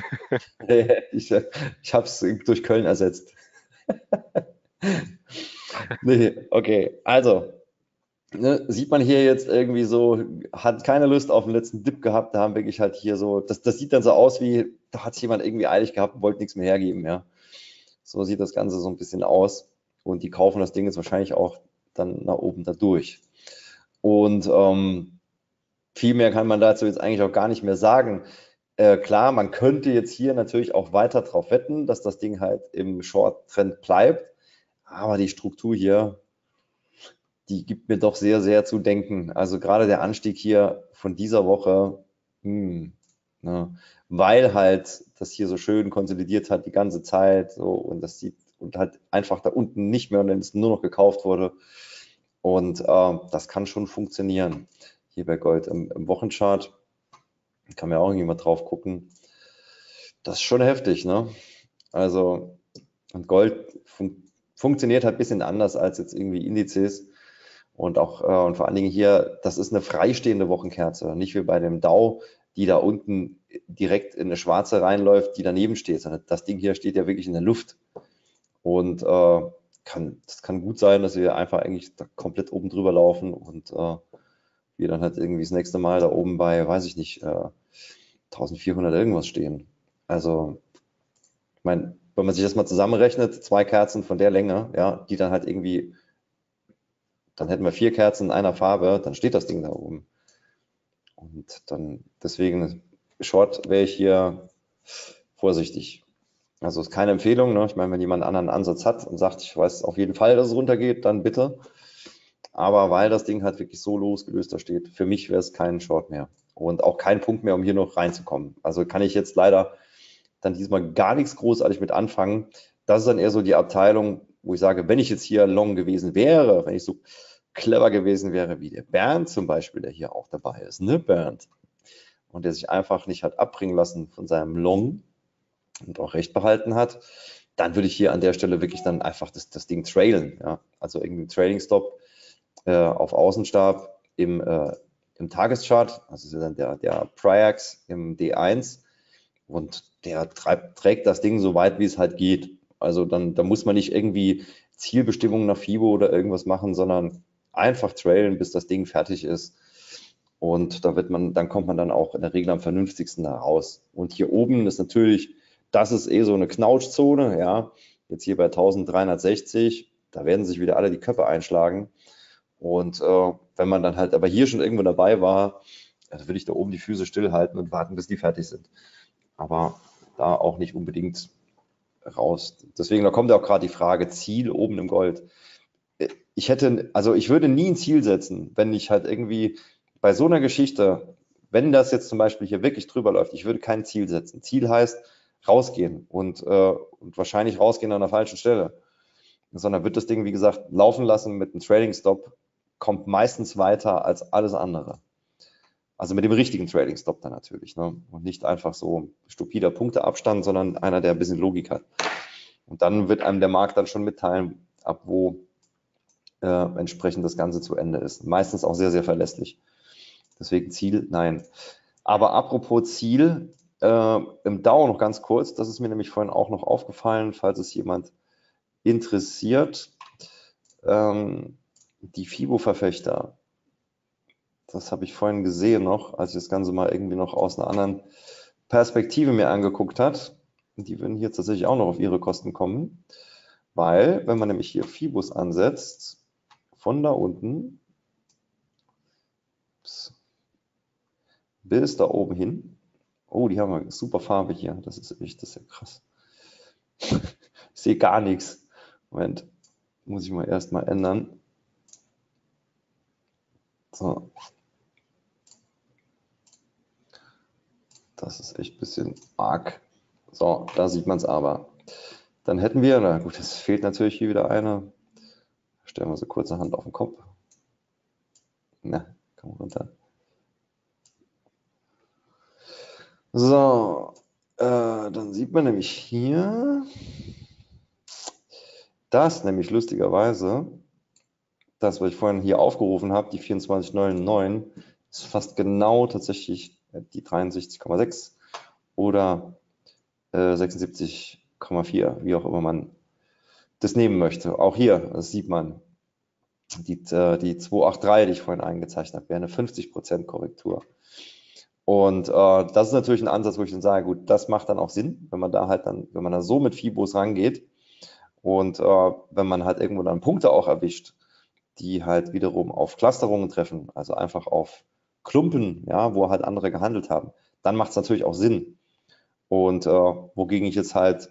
Ich habe es durch Köln ersetzt. Nee, okay. Also, ne, sieht man hier jetzt irgendwie so, hat keine Lust auf den letzten Dip gehabt, da haben wirklich halt hier so, das sieht dann so aus wie, da hat sich jemand irgendwie eilig gehabt und wollte nichts mehr hergeben, ja. So sieht das Ganze so ein bisschen aus. Und die kaufen das Ding jetzt wahrscheinlich auch dann nach oben da durch. Und viel mehr kann man dazu jetzt eigentlich auch gar nicht mehr sagen. Klar, man könnte jetzt hier natürlich auch weiter drauf wetten, dass das Ding halt im Short-Trend bleibt. Aber die Struktur hier, die gibt mir doch sehr, sehr zu denken. Also gerade der Anstieg hier von dieser Woche, ne, weil halt das hier so schön konsolidiert hat die ganze Zeit so, und das sieht und halt einfach da unten nicht mehr und dann ist nur noch gekauft wurde. Und das kann schon funktionieren hier bei Gold im Wochenchart. Kann man ja auch irgendwie mal drauf gucken. Das ist schon heftig, ne? Also, und Gold funktioniert halt ein bisschen anders als jetzt irgendwie Indizes. Und auch, und vor allen Dingen hier, das ist eine freistehende Wochenkerze, nicht wie bei dem Dow, die da unten direkt in eine schwarze reinläuft, die daneben steht, sondern das Ding hier steht ja wirklich in der Luft. Und das kann gut sein, dass wir einfach eigentlich da komplett oben drüber laufen und wir dann halt irgendwie das nächste Mal da oben bei, weiß ich nicht, 1400 irgendwas stehen. Also, ich meine, wenn man sich das mal zusammenrechnet, 2 Kerzen von der Länge, ja, die dann halt irgendwie, dann hätten wir 4 Kerzen in einer Farbe, dann steht das Ding da oben. Und dann, deswegen, Short wäre ich hier vorsichtig. Also ist keine Empfehlung, ne? Ich meine, wenn jemand einen anderen Ansatz hat und sagt, ich weiß auf jeden Fall, dass es runtergeht, dann bitte. Aber weil das Ding halt wirklich so losgelöst da steht, für mich wäre es kein Short mehr. Und auch kein Punkt mehr, um hier noch reinzukommen. Also kann ich jetzt leider dann diesmal gar nichts großartig mit anfangen. Das ist dann eher so die Abteilung, wo ich sage, wenn ich jetzt hier long gewesen wäre, wenn ich so clever gewesen wäre wie der Bernd zum Beispiel, der hier auch dabei ist, ne Bernd? Und der sich einfach nicht hat abbringen lassen von seinem Long und auch recht behalten hat, dann würde ich hier an der Stelle wirklich dann einfach das Ding trailen. Ja? Also irgendwie Trailing Stop auf Außenstab im Tageschart, also ist ja dann der Priax im D1 und der trägt das Ding so weit, wie es halt geht. Also dann, da muss man nicht irgendwie Zielbestimmungen nach FIBO oder irgendwas machen, sondern einfach trailen, bis das Ding fertig ist. Und dann kommt man dann auch in der Regel am vernünftigsten da raus. Und hier oben ist natürlich, das ist so eine Knautschzone, ja. Jetzt hier bei 1360, da werden sich wieder alle die Köpfe einschlagen. Und wenn man dann halt aber hier schon irgendwo dabei war, dann würde ich da oben die Füße stillhalten und warten, bis die fertig sind. Aber da auch nicht unbedingt raus. Deswegen, da kommt ja auch gerade die Frage, Ziel oben im Gold. Ich würde nie ein Ziel setzen, wenn ich halt irgendwie bei so einer Geschichte, wenn das jetzt zum Beispiel hier wirklich drüber läuft, ich würde kein Ziel setzen. Ziel heißt rausgehen und wahrscheinlich rausgehen an der falschen Stelle. Sondern wird das Ding, wie gesagt, laufen lassen mit einem Trading Stop, kommt meistens weiter als alles andere. Also mit dem richtigen Trading Stop dann natürlich, ne? Und nicht einfach so stupider Punkteabstand, sondern einer, der ein bisschen Logik hat. Und dann wird einem der Markt dann schon mitteilen, ab wo entsprechend das Ganze zu Ende ist. Meistens auch sehr, sehr verlässlich. Deswegen Ziel, nein. Aber apropos Ziel, im Dow noch ganz kurz, das ist mir nämlich vorhin auch noch aufgefallen, falls es jemand interessiert, die FIBO-Verfechter. Das habe ich vorhin gesehen noch, als ich das Ganze mal irgendwie noch aus einer anderen Perspektive mir angeguckt hat. Die würden hier tatsächlich auch noch auf ihre Kosten kommen, weil, wenn man nämlich hier FIBOs ansetzt, von da unten bis da oben hin, oh, die haben eine super Farbe hier, das ist ja krass. Ich sehe gar nichts. Moment, muss ich mal erstmal ändern. So. Das ist echt ein bisschen arg. So, da sieht man es aber. Dann hätten wir, na gut, es fehlt natürlich hier wieder eine. Stellen wir so kurzerhand auf den Kopf. Na, komm runter. So, dann sieht man nämlich hier, dass nämlich lustigerweise, das, was ich vorhin hier aufgerufen habe, die 24,99, ist fast genau tatsächlich die 63,6 oder 76,4, wie auch immer man das nehmen möchte. Auch hier, das sieht man, die 283, die ich vorhin eingezeichnet habe, wäre eine 50% Korrektur. Und das ist natürlich ein Ansatz, wo ich dann sage, gut, das macht dann auch Sinn, wenn man da halt dann, wenn man da so mit Fibos rangeht und wenn man halt irgendwo dann Punkte auch erwischt, die halt wiederum auf Clusterungen treffen, also einfach auf Klumpen, ja, wo halt andere gehandelt haben, dann macht es natürlich auch Sinn. Und wogegen ich jetzt halt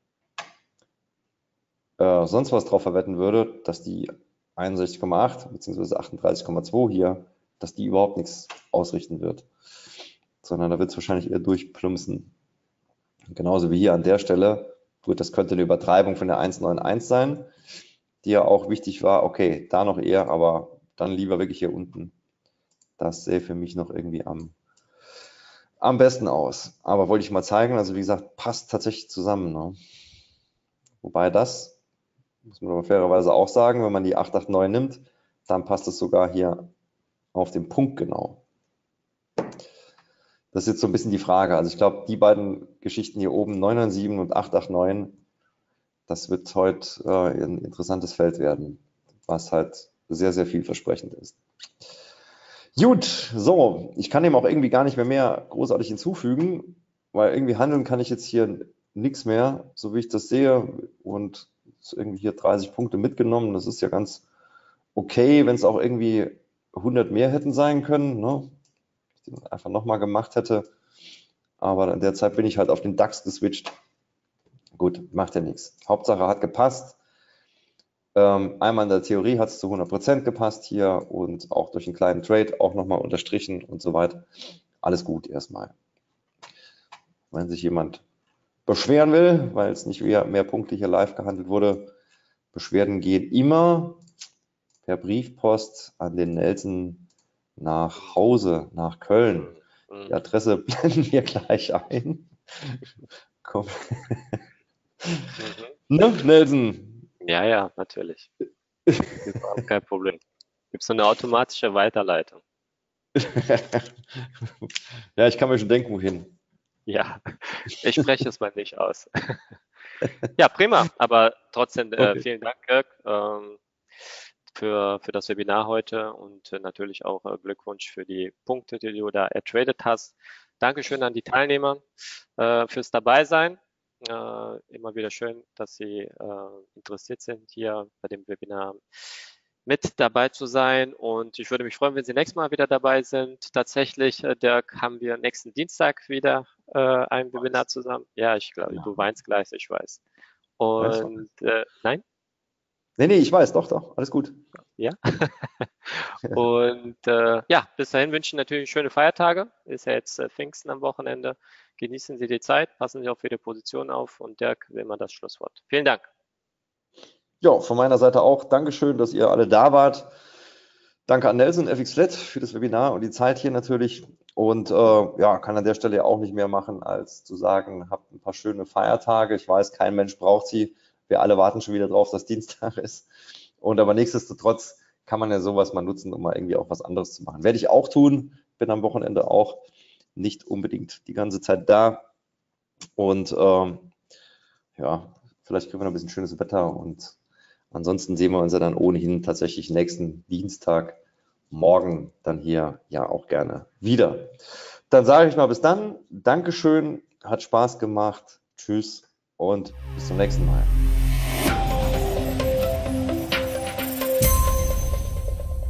sonst was drauf verwetten würde, dass die 61,8 bzw. 38,2 hier, dass die überhaupt nichts ausrichten wird, sondern da wird es wahrscheinlich eher durchplumpsen. Genauso wie hier an der Stelle, gut, das könnte eine Übertreibung von der 1,91 sein, die ja auch wichtig war, okay, da noch eher, aber dann lieber wirklich hier unten. Das sähe für mich noch irgendwie am besten aus. Aber wollte ich mal zeigen, also wie gesagt, passt tatsächlich zusammen. Ne? Wobei das, muss man aber fairerweise auch sagen, wenn man die 889 nimmt, dann passt es sogar hier auf den Punkt genau. Das ist jetzt so ein bisschen die Frage. Also ich glaube, die beiden Geschichten hier oben, 997 und 889, das wird heute ein interessantes Feld werden, was halt sehr, sehr vielversprechend ist. Gut, so, ich kann dem auch irgendwie gar nicht mehr großartig hinzufügen, weil irgendwie handeln kann ich jetzt hier nichts mehr, so wie ich das sehe, und irgendwie hier 30 Punkte mitgenommen. Das ist ja ganz okay, wenn es auch irgendwie 100 mehr hätten sein können, ne? Ich den einfach nochmal gemacht hätte. Aber in der Zeit bin ich halt auf den DAX geswitcht. Gut, macht ja nichts. Hauptsache hat gepasst. Einmal in der Theorie hat es zu 100% gepasst hier und auch durch einen kleinen Trade auch nochmal unterstrichen und so weiter. Alles gut erstmal. Wenn sich jemand beschweren will, weil es nicht mehr Punkte hier live gehandelt wurde, Beschwerden gehen immer per Briefpost an den Nelson nach Hause, nach Köln. Die Adresse blenden wir gleich ein. Komm. Ne, Nelson? Ja, natürlich. Überhaupt kein Problem. Gibt es eine automatische Weiterleitung? Ja, ich kann mir schon denken, wohin. Ja, ich spreche es mal nicht aus. Ja, prima. Aber trotzdem Okay. vielen Dank, Kirk, für das Webinar heute und natürlich auch Glückwunsch für die Punkte, die du da ertradet hast. Dankeschön an die Teilnehmer fürs Dabeisein. Immer wieder schön, dass Sie interessiert sind, hier bei dem Webinar mit dabei zu sein. Und ich würde mich freuen, wenn Sie nächstes Mal wieder dabei sind. Tatsächlich, Dirk, haben wir nächsten Dienstag wieder ein Webinar zusammen. Ja, ich glaube, Ja. du weinst gleich, ich weiß. Ja, ich weiß. Und nein? Nee, ich weiß, doch, alles gut. Ja. Und ja, bis dahin wünsche ich natürlich schöne Feiertage. Ist ja jetzt Pfingsten am Wochenende. Genießen Sie die Zeit, passen Sie auf Ihre Position auf und Dirk, wie immer das Schlusswort. Vielen Dank. Ja, von meiner Seite auch. Dankeschön, dass ihr alle da wart. Danke an Nelson FXFlat für das Webinar und die Zeit hier natürlich. Und ja, kann an der Stelle auch nicht mehr machen, als zu sagen, habt ein paar schöne Feiertage. Ich weiß, kein Mensch braucht sie. Wir alle warten schon wieder drauf, dass Dienstag ist. Und aber nichtsdestotrotz kann man ja sowas mal nutzen, um mal irgendwie auch was anderes zu machen. Werde ich auch tun. bin am Wochenende auch nicht unbedingt die ganze Zeit da. Und ja, vielleicht kriegen wir noch ein bisschen schönes Wetter. Und ansonsten sehen wir uns ja dann ohnehin tatsächlich nächsten Dienstag morgen dann hier ja auch gerne wieder. Dann sage ich mal bis dann. Dankeschön, hat Spaß gemacht. Tschüss und bis zum nächsten Mal.